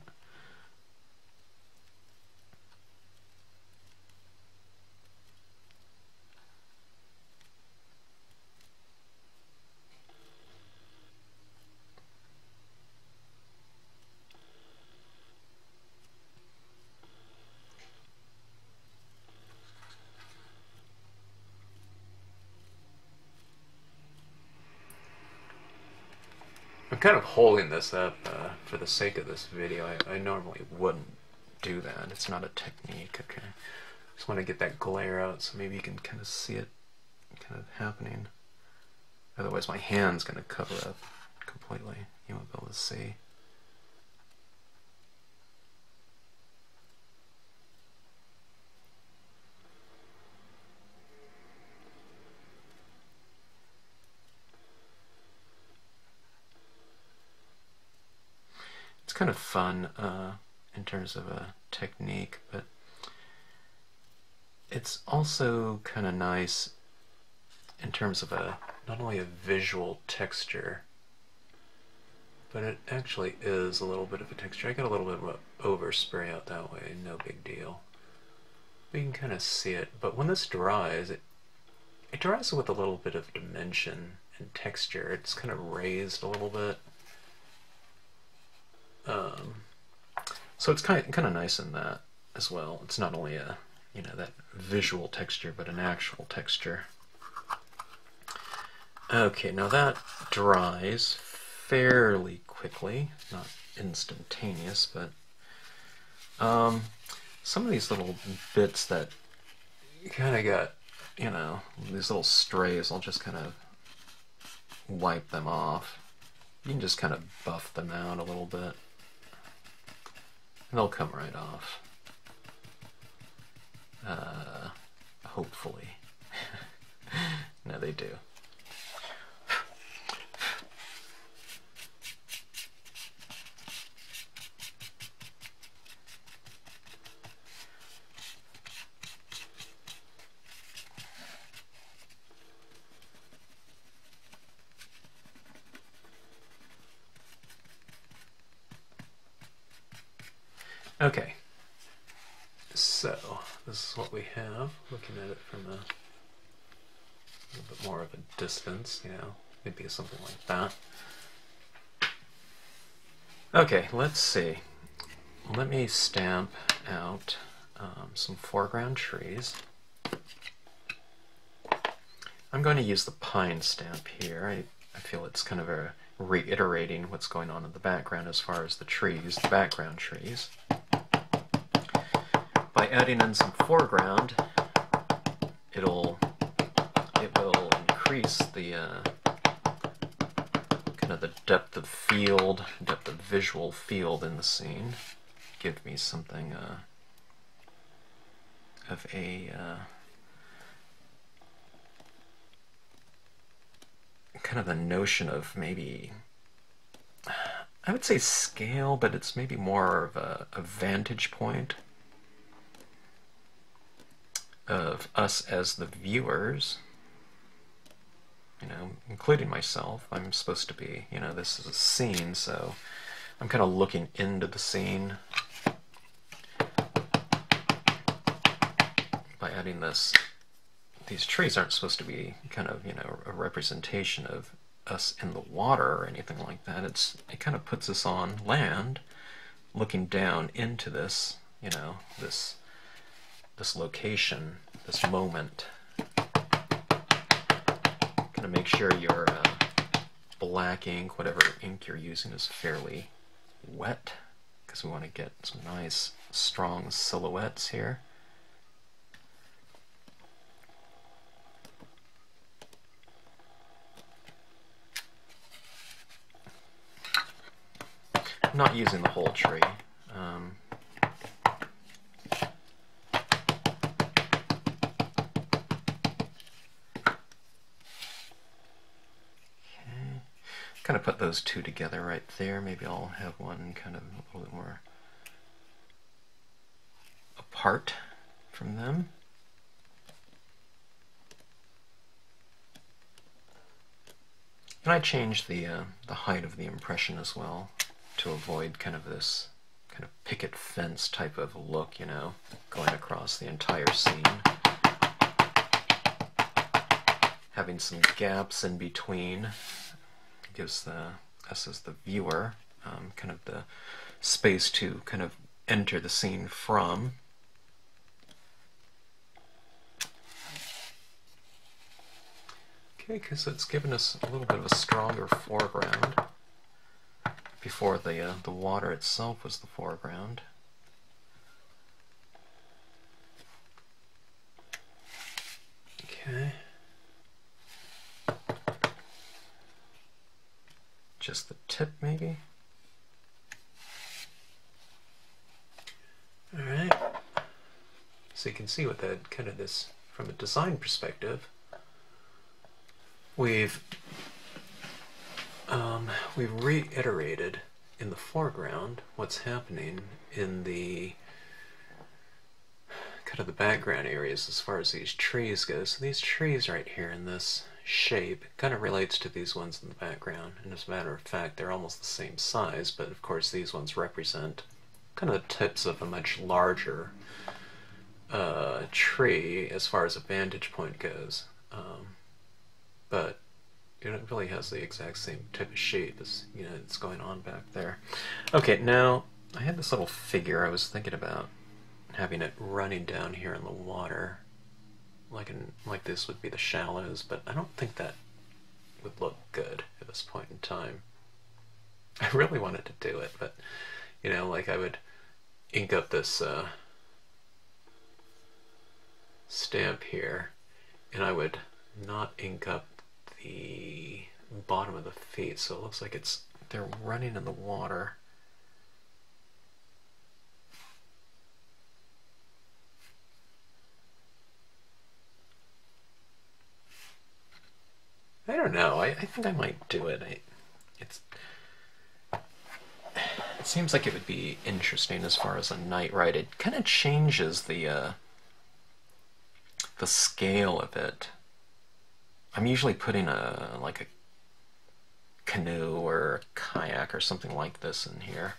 Speaker 1: I'm kind of holding this up for the sake of this video. I normally wouldn't do that. It's not a technique, okay? Just want to get that glare out so maybe you can kind of see it kind of happening. Otherwise my hand's going to cover up completely. You won't be able to see. It's kind of fun in terms of a technique, but it's also kind of nice in terms of not only a visual texture, but it actually is a little bit of a texture. I got a little bit of an overspray out that way, no big deal. But you can kind of see it, but when this dries, it dries with a little bit of dimension and texture. It's kind of raised a little bit. So it's kind of nice in that as well. It's not only a, you know, that visual texture, but an actual texture. Okay, now that dries fairly quickly, not instantaneous, but some of these little bits that kind of got, you know, these little strays, I'll just kind of wipe them off. You can just kind of buff them out a little bit, and they'll come right off. Hopefully. No, they do. Okay, so this is what we have, looking at it from a little bit more of a distance, you know, maybe something like that. Okay, let's see. Let me stamp out some foreground trees. I'm going to use the pine stamp here. I feel it's kind of reiterating what's going on in the background as far as the trees, the background trees. By adding in some foreground, it will increase the kind of the depth of field, depth of visual field in the scene. Give me something of a kind of a notion of maybe, I would say scale, but it's maybe more of a vantage point of us as the viewers, you know, including myself. I'm supposed to be, you know, this is a scene, so I'm kind of looking into the scene by adding this. These trees aren't supposed to be kind of, you know, a representation of us in the water or anything like that. It kind of puts us on land, looking down into this, you know, this location, this moment. Kind of make sure your black ink, whatever ink you're using, is fairly wet, because we want to get some nice strong silhouettes here. I'm not using the whole tree. Kind of put those two together right there. Maybe I'll have one kind of a little bit more apart from them. And I changed the height of the impression as well to avoid kind of this kind of picket fence type of look, you know, going across the entire scene. Having some gaps in between gives us as the viewer kind of the space to kind of enter the scene from. Okay, because it's given us a little bit of a stronger foreground. Before the water itself was the foreground. Okay. Just the tip, maybe. All right. So you can see with that kind of this, from a design perspective, we've reiterated in the foreground what's happening in the kind of the background areas as far as these trees go. So these trees right here in this shape kind of relates to these ones in the background, and as a matter of fact they're almost the same size, but of course these ones represent kind of the tips of a much larger tree as far as a vantage point goes, but it really has the exact same type of shape as, you know, it's going on back there. Okay, now I had this little figure I was thinking about having it running down here in the water, like this would be the shallows, but I don't think that would look good at this point in time. I really wanted to do it, but you know, like I would ink up this stamp here, and I would not ink up the bottom of the feet, so it looks like they're running in the water. I don't know. I think I might do it. It seems like it would be interesting as far as a night ride. It kind of changes the scale of it. I'm usually putting like a canoe or a kayak or something like this in here.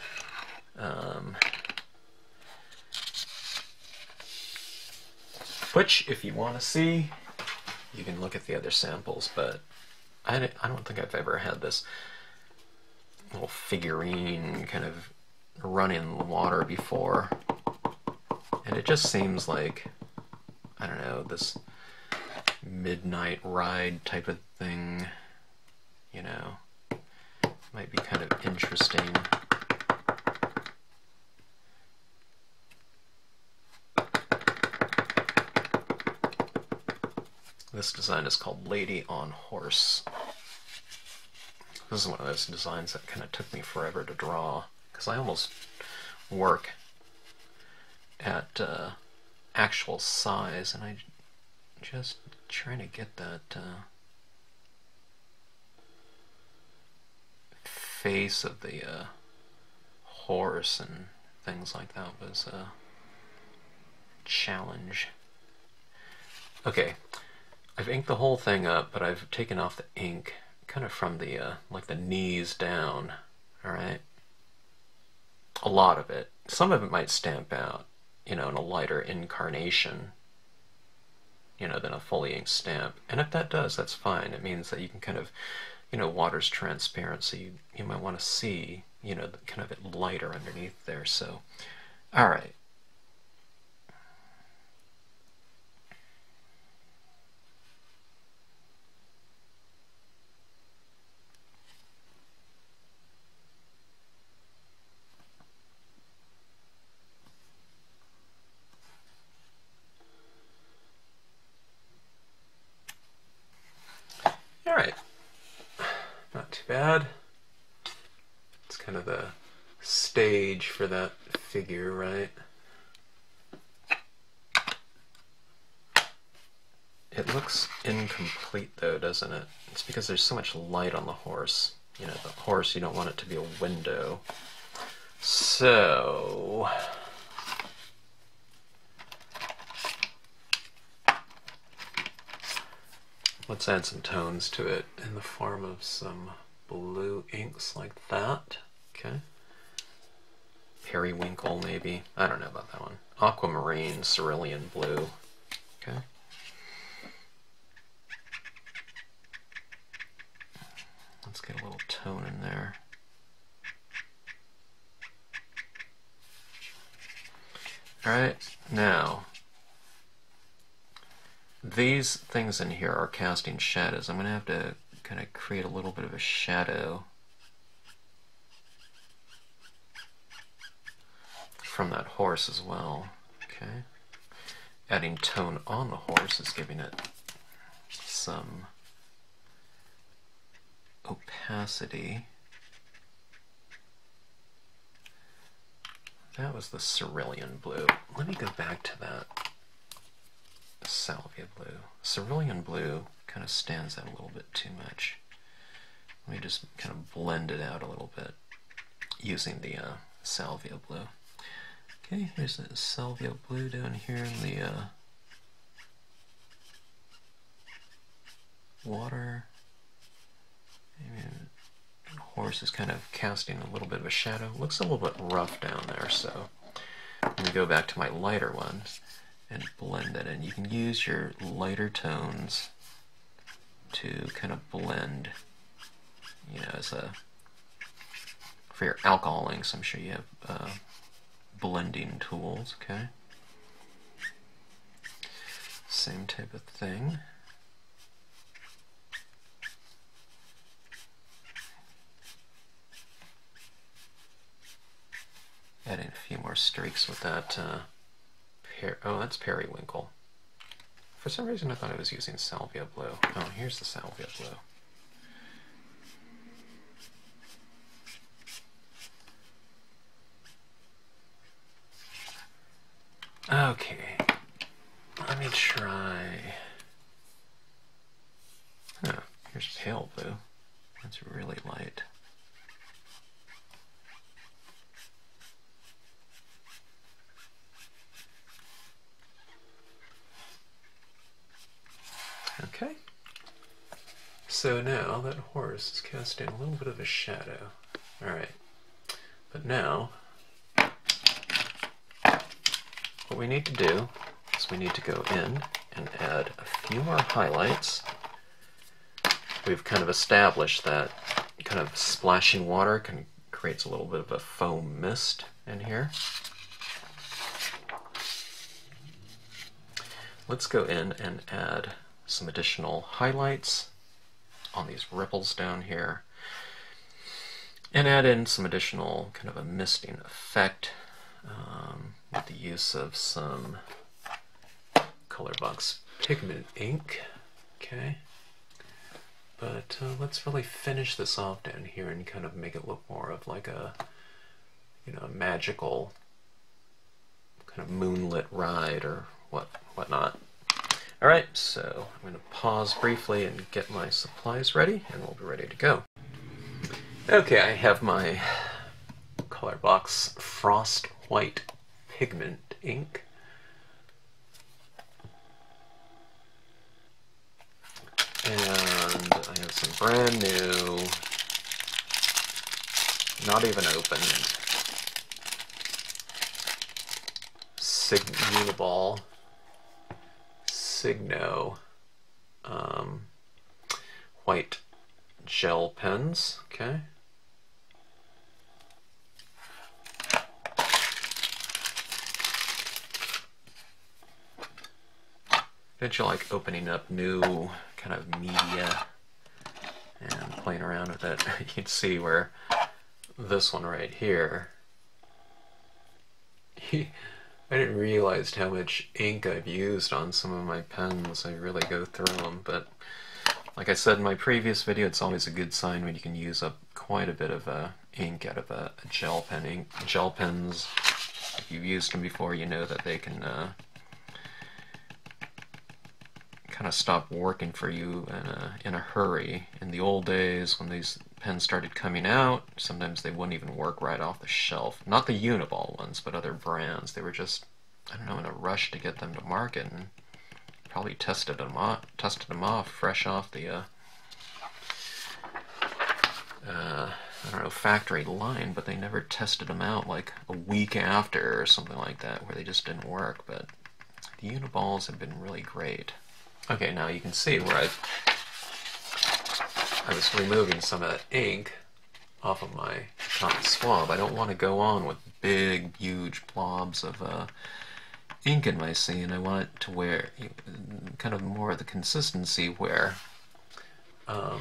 Speaker 1: Which, if you want to see, you can look at the other samples, but I don't think I've ever had this little figurine kind of run in the water before. And it just seems like, I don't know, this midnight ride type of thing, you know, might be kind of interesting. This design is called Lady on Horse. This is one of those designs that kind of took me forever to draw, because I almost work at actual size, and I just trying to get that face of the horse and things like that was a challenge. Okay, I've inked the whole thing up, but I've taken off the ink kind of from the like the knees down. All right, a lot of it. Some of it might stamp out, you know, in a lighter incarnation, you know, than a fully inked stamp. And if that does, that's fine. It means that you can kind of, you know, water's transparent, so you might want to see, you know, kind of it lighter underneath there. So, all right. Alright, not too bad. It's kind of the stage for that figure, right? It looks incomplete though, doesn't it? It's because there's so much light on the horse. You know, the horse, you don't want it to be a window. So... let's add some tones to it in the form of some blue inks like that. Okay. Periwinkle, maybe. I don't know about that one. Aquamarine, cerulean blue. Okay. Let's get a little tone in there. Alright, now these things in here are casting shadows. I'm going to have to kind of create a little bit of a shadow from that horse as well. Okay. Adding tone on the horse is giving it some opacity. That was the cerulean blue. Let me go back to that salvia blue. Cerulean blue kind of stands out a little bit too much. Let me just kind of blend it out a little bit using the salvia blue. Okay, here's the salvia blue down here in the water. And the horse is kind of casting a little bit of a shadow. Looks a little bit rough down there, so let me go back to my lighter one and blend it in. You can use your lighter tones to kind of blend, you know, as a, for your alcohol inks, I'm sure you have blending tools, okay? Same type of thing. more streaks with that. Oh, that's periwinkle. For some reason I thought I was using salvia blue. Oh, here's the salvia blue. Okay, let me try. Oh, here's pale blue. That's really light. Okay. So now that horse is casting a little bit of a shadow. Alright. But now, what we need to do is we need to go in and add a few more highlights. We've kind of established that kind of splashing water creates a little bit of a foam mist in here. Let's go in and add some additional highlights on these ripples down here, and add in some additional kind of a misting effect with the use of some color box pigment ink. Okay, but let's really finish this off down here and kind of make it look more of like a, you know, a magical kind of moonlit ride or whatnot. Alright, so I'm going to pause briefly and get my supplies ready, and we'll be ready to go. Okay, I have my color box Frost White pigment ink. And I have some brand new, not even opened, Uniball Signo white gel pens. Okay. Don't you like opening up new kind of media and playing around with it? You can see where this one right here, I didn't realize how much ink I've used on some of my pens. I really go through them, but like I said in my previous video, it's always a good sign when you can use up quite a bit of ink out of a gel pen. Gel pens, if you've used them before, you know that they can kind of stop working for you in a hurry. In the old days, when these pens started coming out, sometimes they wouldn't even work right off the shelf. Not the Uniball ones, but other brands. They were just, I don't know, in a rush to get them to market, and probably tested them off fresh off the I don't know, factory line, but they never tested them out like a week after or something like that, where they just didn't work. But the Uniballs have been really great. Okay, now you can see where I was removing some of that ink off of my cotton swab. I don't want to go on with big, huge blobs of ink in my scene. I want it to wear kind of more of the consistency where a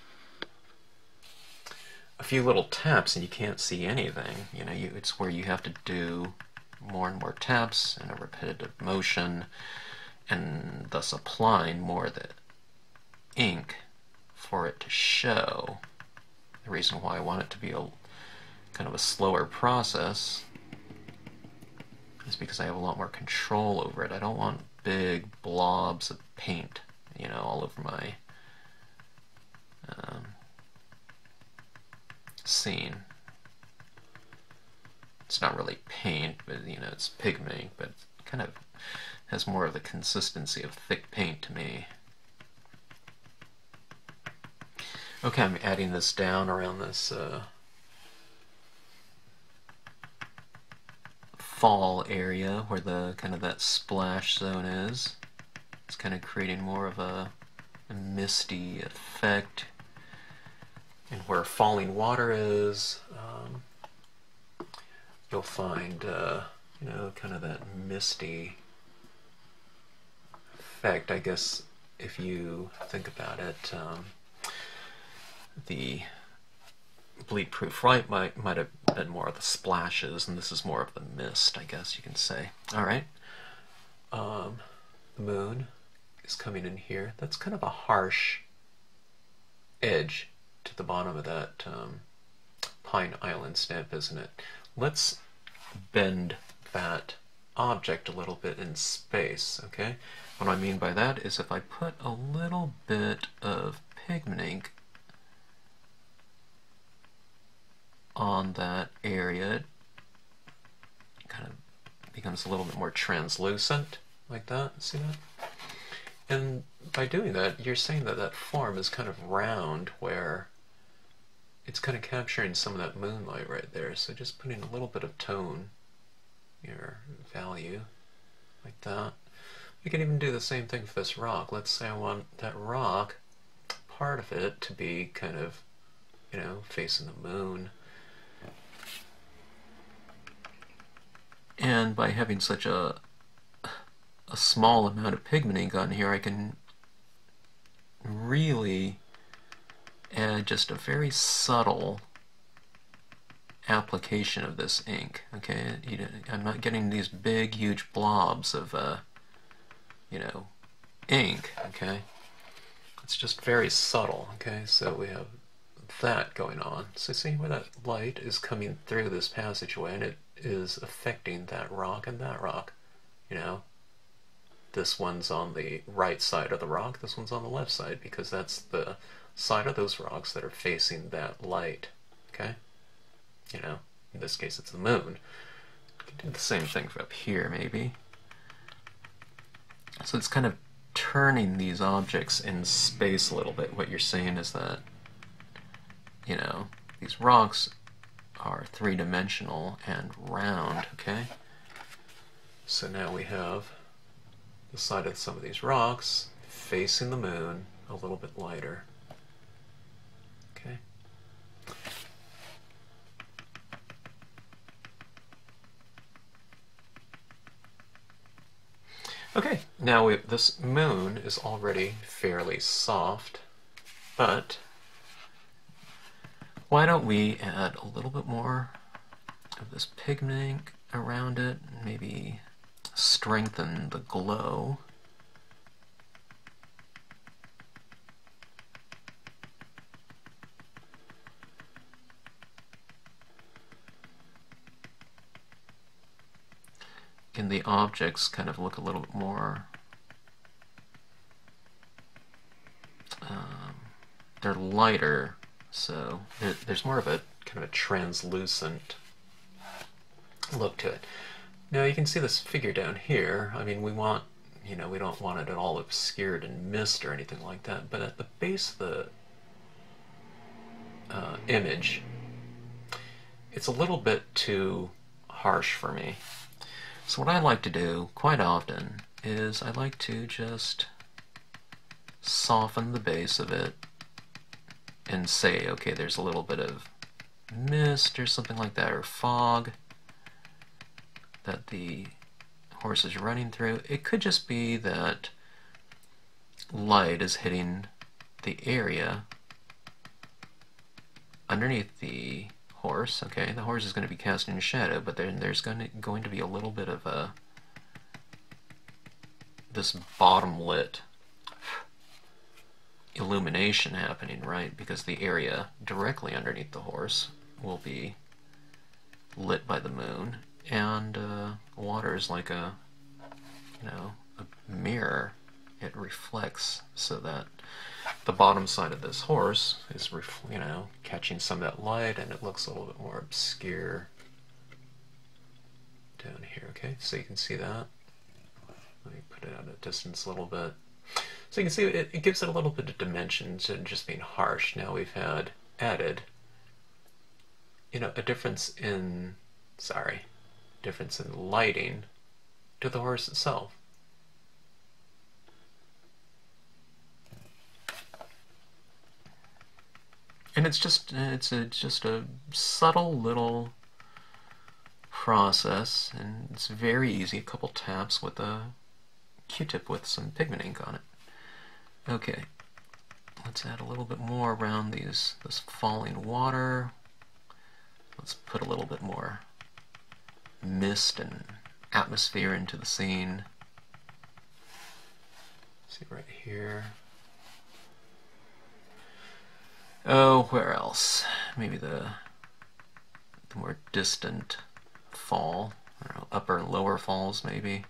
Speaker 1: few little taps and you can't see anything. You know, it's where you have to do more and more taps in a repetitive motion, and thus applying more of the ink for it to show. The reason why I want it to be a kind of a slower process is because I have a lot more control over it. I don't want big blobs of paint, you know, all over my scene. It's not really paint, but you know, it's pigment, but it kind of has more of the consistency of thick paint to me. Okay, I'm adding this down around this fall area where the kind of that splash zone is. It's kind of creating more of a misty effect. And where falling water is, you'll find, you know, kind of that misty effect. I guess if you think about it, the bleed-proof right might have been more of the splashes, and this is more of the mist, I guess you can say. All right. The moon is coming in here. That's kind of a harsh edge to the bottom of that Pine Island stamp, isn't it? Let's bend that object a little bit in space, okay? What I mean by that is if I put a little bit of pigment ink on that area, it kind of becomes a little bit more translucent, like that. See that? And by doing that, you're saying that that form is kind of round, where it's kind of capturing some of that moonlight right there. So just putting a little bit of tone, your value, like that. You can even do the same thing for this rock. Let's say I want that rock, part of it, to be kind of, you know, facing the moon. And by having such a small amount of pigment ink on here, I can really add just a very subtle application of this ink. Okay, I'm not getting these big, huge blobs of, you know, ink. Okay, it's just very subtle. Okay, so we have that going on. So see where that light is coming through this passageway, and it is affecting that rock and that rock. You know, this one's on the right side of the rock, this one's on the left side, because that's the side of those rocks that are facing that light. Okay, you know, in this case it's the moon. You can do the same thing for up here, maybe. So it's kind of turning these objects in space a little bit. What you're saying is that, you know, these rocks are three-dimensional and round, okay? So now we have the side of some of these rocks facing the moon a little bit lighter, okay? Okay, now this moon is already fairly soft, but why don't we add a little bit more of this pigment ink around it, and maybe strengthen the glow. And the objects kind of look a little bit more, they're lighter, so there's more of a kind of a translucent look to it. Now you can see this figure down here. I mean, we want, you know, we don't want it at all obscured in mist or anything like that, but at the base of the image, it's a little bit too harsh for me. So what I like to do quite often is I like to just soften the base of it and say, okay, there's a little bit of mist or something like that, or fog that the horse is running through. It could just be that light is hitting the area underneath the horse. Okay, the horse is going to be casting a shadow, but then there's going to be a little bit of this bottom lit illumination happening, right? Because the area directly underneath the horse will be lit by the moon, and water is like a, you know, a mirror. It reflects so that the bottom side of this horse is, you know, catching some of that light, and it looks a little bit more obscure down here. Okay, so you can see that. Let me put it at a distance a little bit. So you can see it gives it a little bit of dimension to just being harsh. Now we've had added, you know, a difference in, difference in lighting to the horse itself. And it's just a subtle little process, and it's very easy. A couple taps with a Q-tip with some pigment ink on it. Okay, let's add a little bit more around this falling water. Let's put a little bit more mist and atmosphere into the scene. See right here. Oh, where else? Maybe the more distant fall, or upper and lower falls, maybe.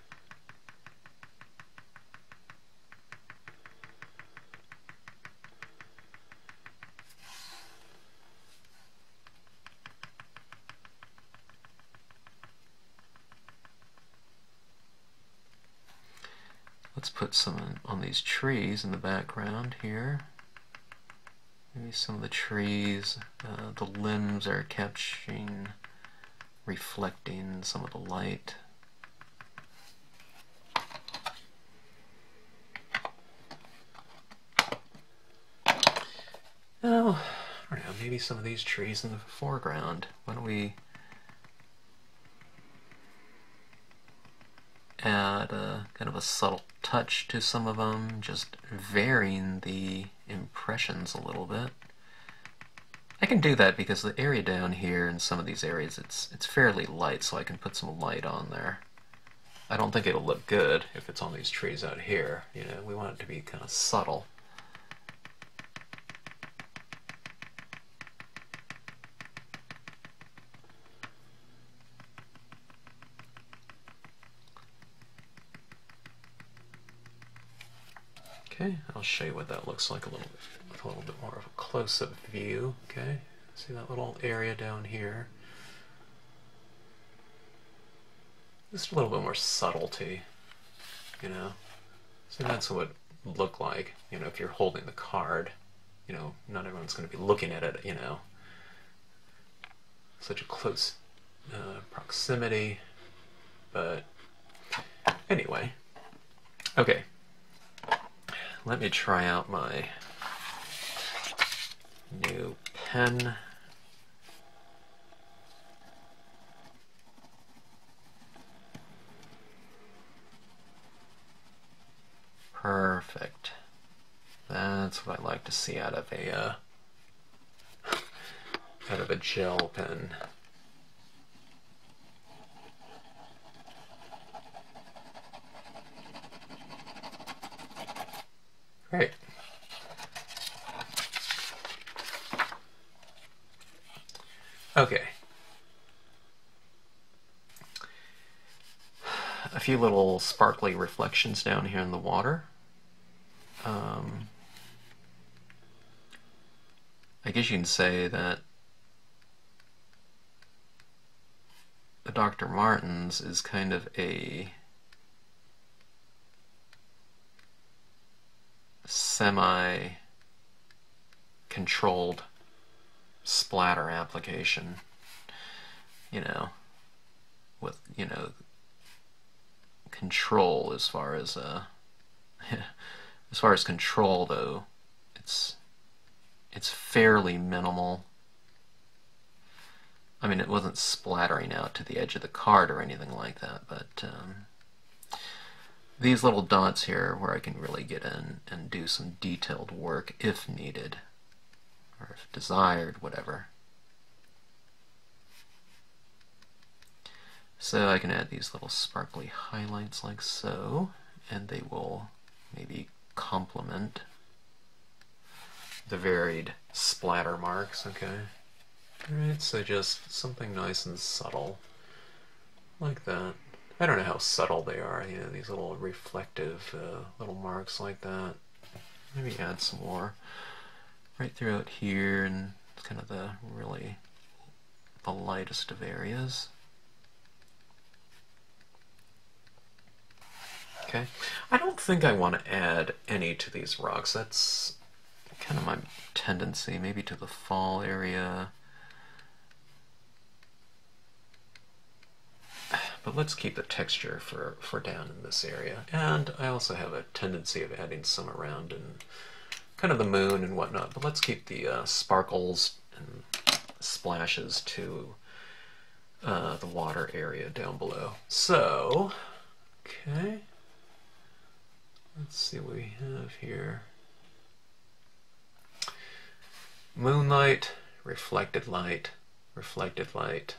Speaker 1: Let's put some on these trees in the background here. Maybe some of the trees, the limbs are catching, reflecting some of the light. Oh, I don't know, maybe some of these trees in the foreground. Why don't we add a kind of a subtle touch to some of them, just varying the impressions a little bit. I can do that because the area down here in some of these areas, it's fairly light, so I can put some light on there. I don't think it'll look good if it's on these trees out here. You know, we want it to be kind of subtle. Okay, I'll show you what that looks like a little bit, with a little bit more of a close-up view. Okay, see that little area down here? Just a little bit more subtlety, you know? So that's what it would look like, you know, if you're holding the card. You know, not everyone's going to be looking at it, you know. Such a close proximity, but anyway. Okay. Let me try out my new pen. Perfect. That's what I like to see out of a gel pen. Great. Okay. A few little sparkly reflections down here in the water. I guess you can say that the Dr. Martens is kind of a semi-controlled splatter application, you know, with, you know, control as far as control, though, it's fairly minimal. I mean, it wasn't splattering out to the edge of the card or anything like that, but these little dots here where I can really get in and do some detailed work if needed, or if desired, whatever. So I can add these little sparkly highlights like so, and they will maybe complement the varied splatter marks, okay? Alright, so just something nice and subtle, like that. I don't know how subtle they are, you know, these little reflective little marks like that. Maybe add some more right throughout here, and it's kind of the lightest of areas. Okay, I don't think I want to add any to these rocks. That's kind of my tendency, maybe to the fall area. But let's keep the texture for down in this area. And I also have a tendency of adding some around and kind of the moon and whatnot. But let's keep the sparkles and splashes to the water area down below. So, okay. Let's see what we have here. Moonlight, reflected light, reflected light,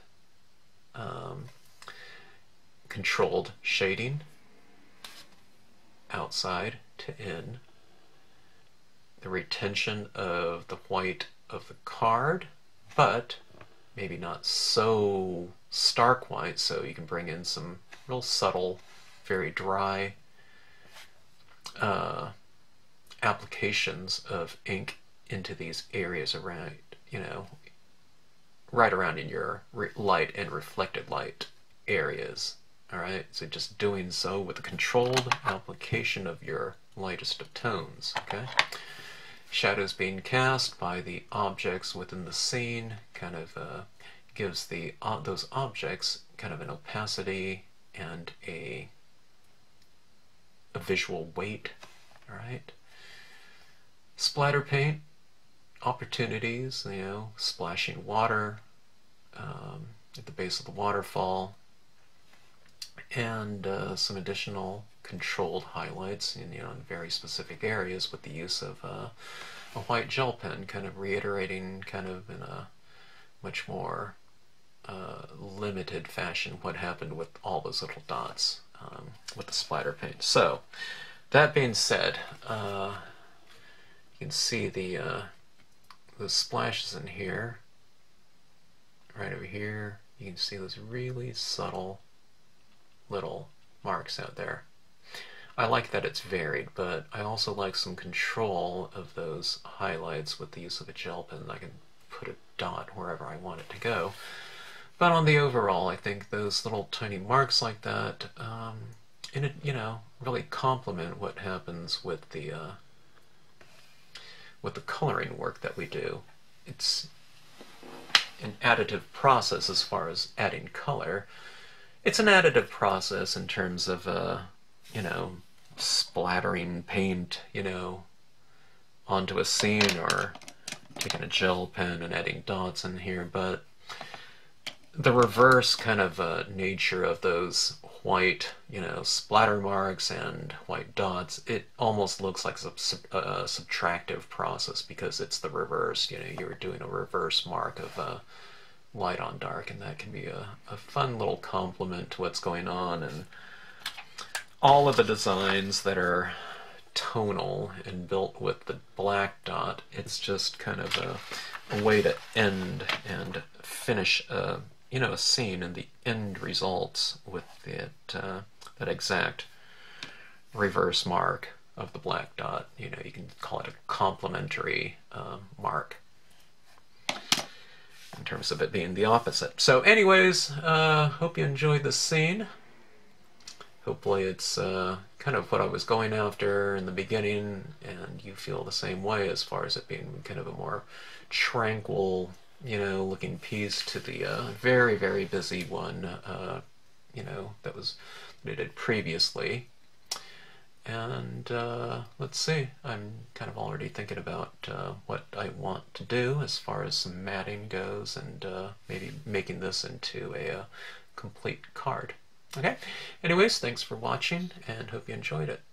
Speaker 1: controlled shading, outside to in, the retention of the white of the card, but maybe not so stark white, so you can bring in some real subtle, very dry applications of ink into these areas around, right around in your light and reflected light areas. Alright, so just doing so with a controlled application of your lightest of tones, okay? Shadows being cast by the objects within the scene kind of gives those objects kind of an opacity and a visual weight, alright? Splatter paint, opportunities, splashing water at the base of the waterfall, and some additional controlled highlights in very specific areas with the use of a white gel pen, kind of reiterating kind of in a much more limited fashion what happened with all those little dots with the splatter paint. So that being said, you can see the splashes in here, right over here. You can see those really subtle little marks out there. I like that it's varied, but I also like some control of those highlights with the use of a gel pen. I can put a dot wherever I want it to go. But on the overall, I think those little tiny marks like that, really complement what happens with the coloring work that we do. It's an additive process as far as adding color. It's an additive process in terms of, splattering paint, onto a scene, or taking a gel pen and adding dots in here, but the reverse kind of nature of those white, splatter marks and white dots, it almost looks like a subtractive process because it's the reverse. You're doing a reverse mark of light on dark, and that can be a fun little complement to what's going on. And all of the designs that are tonal and built with the black dot, it's just kind of a way to end and finish a scene, and the end results with that exact reverse mark of the black dot. You can call it a complementary mark in terms of it being the opposite. So anyways, hope you enjoyed this scene. Hopefully it's kind of what I was going after in the beginning, and you feel the same way as far as it being kind of a more tranquil, looking piece to the very, very busy one, that I did previously. And let's see, I'm kind of already thinking about what I want to do as far as some matting goes, and maybe making this into a complete card. Okay, anyways, thanks for watching, and hope you enjoyed it.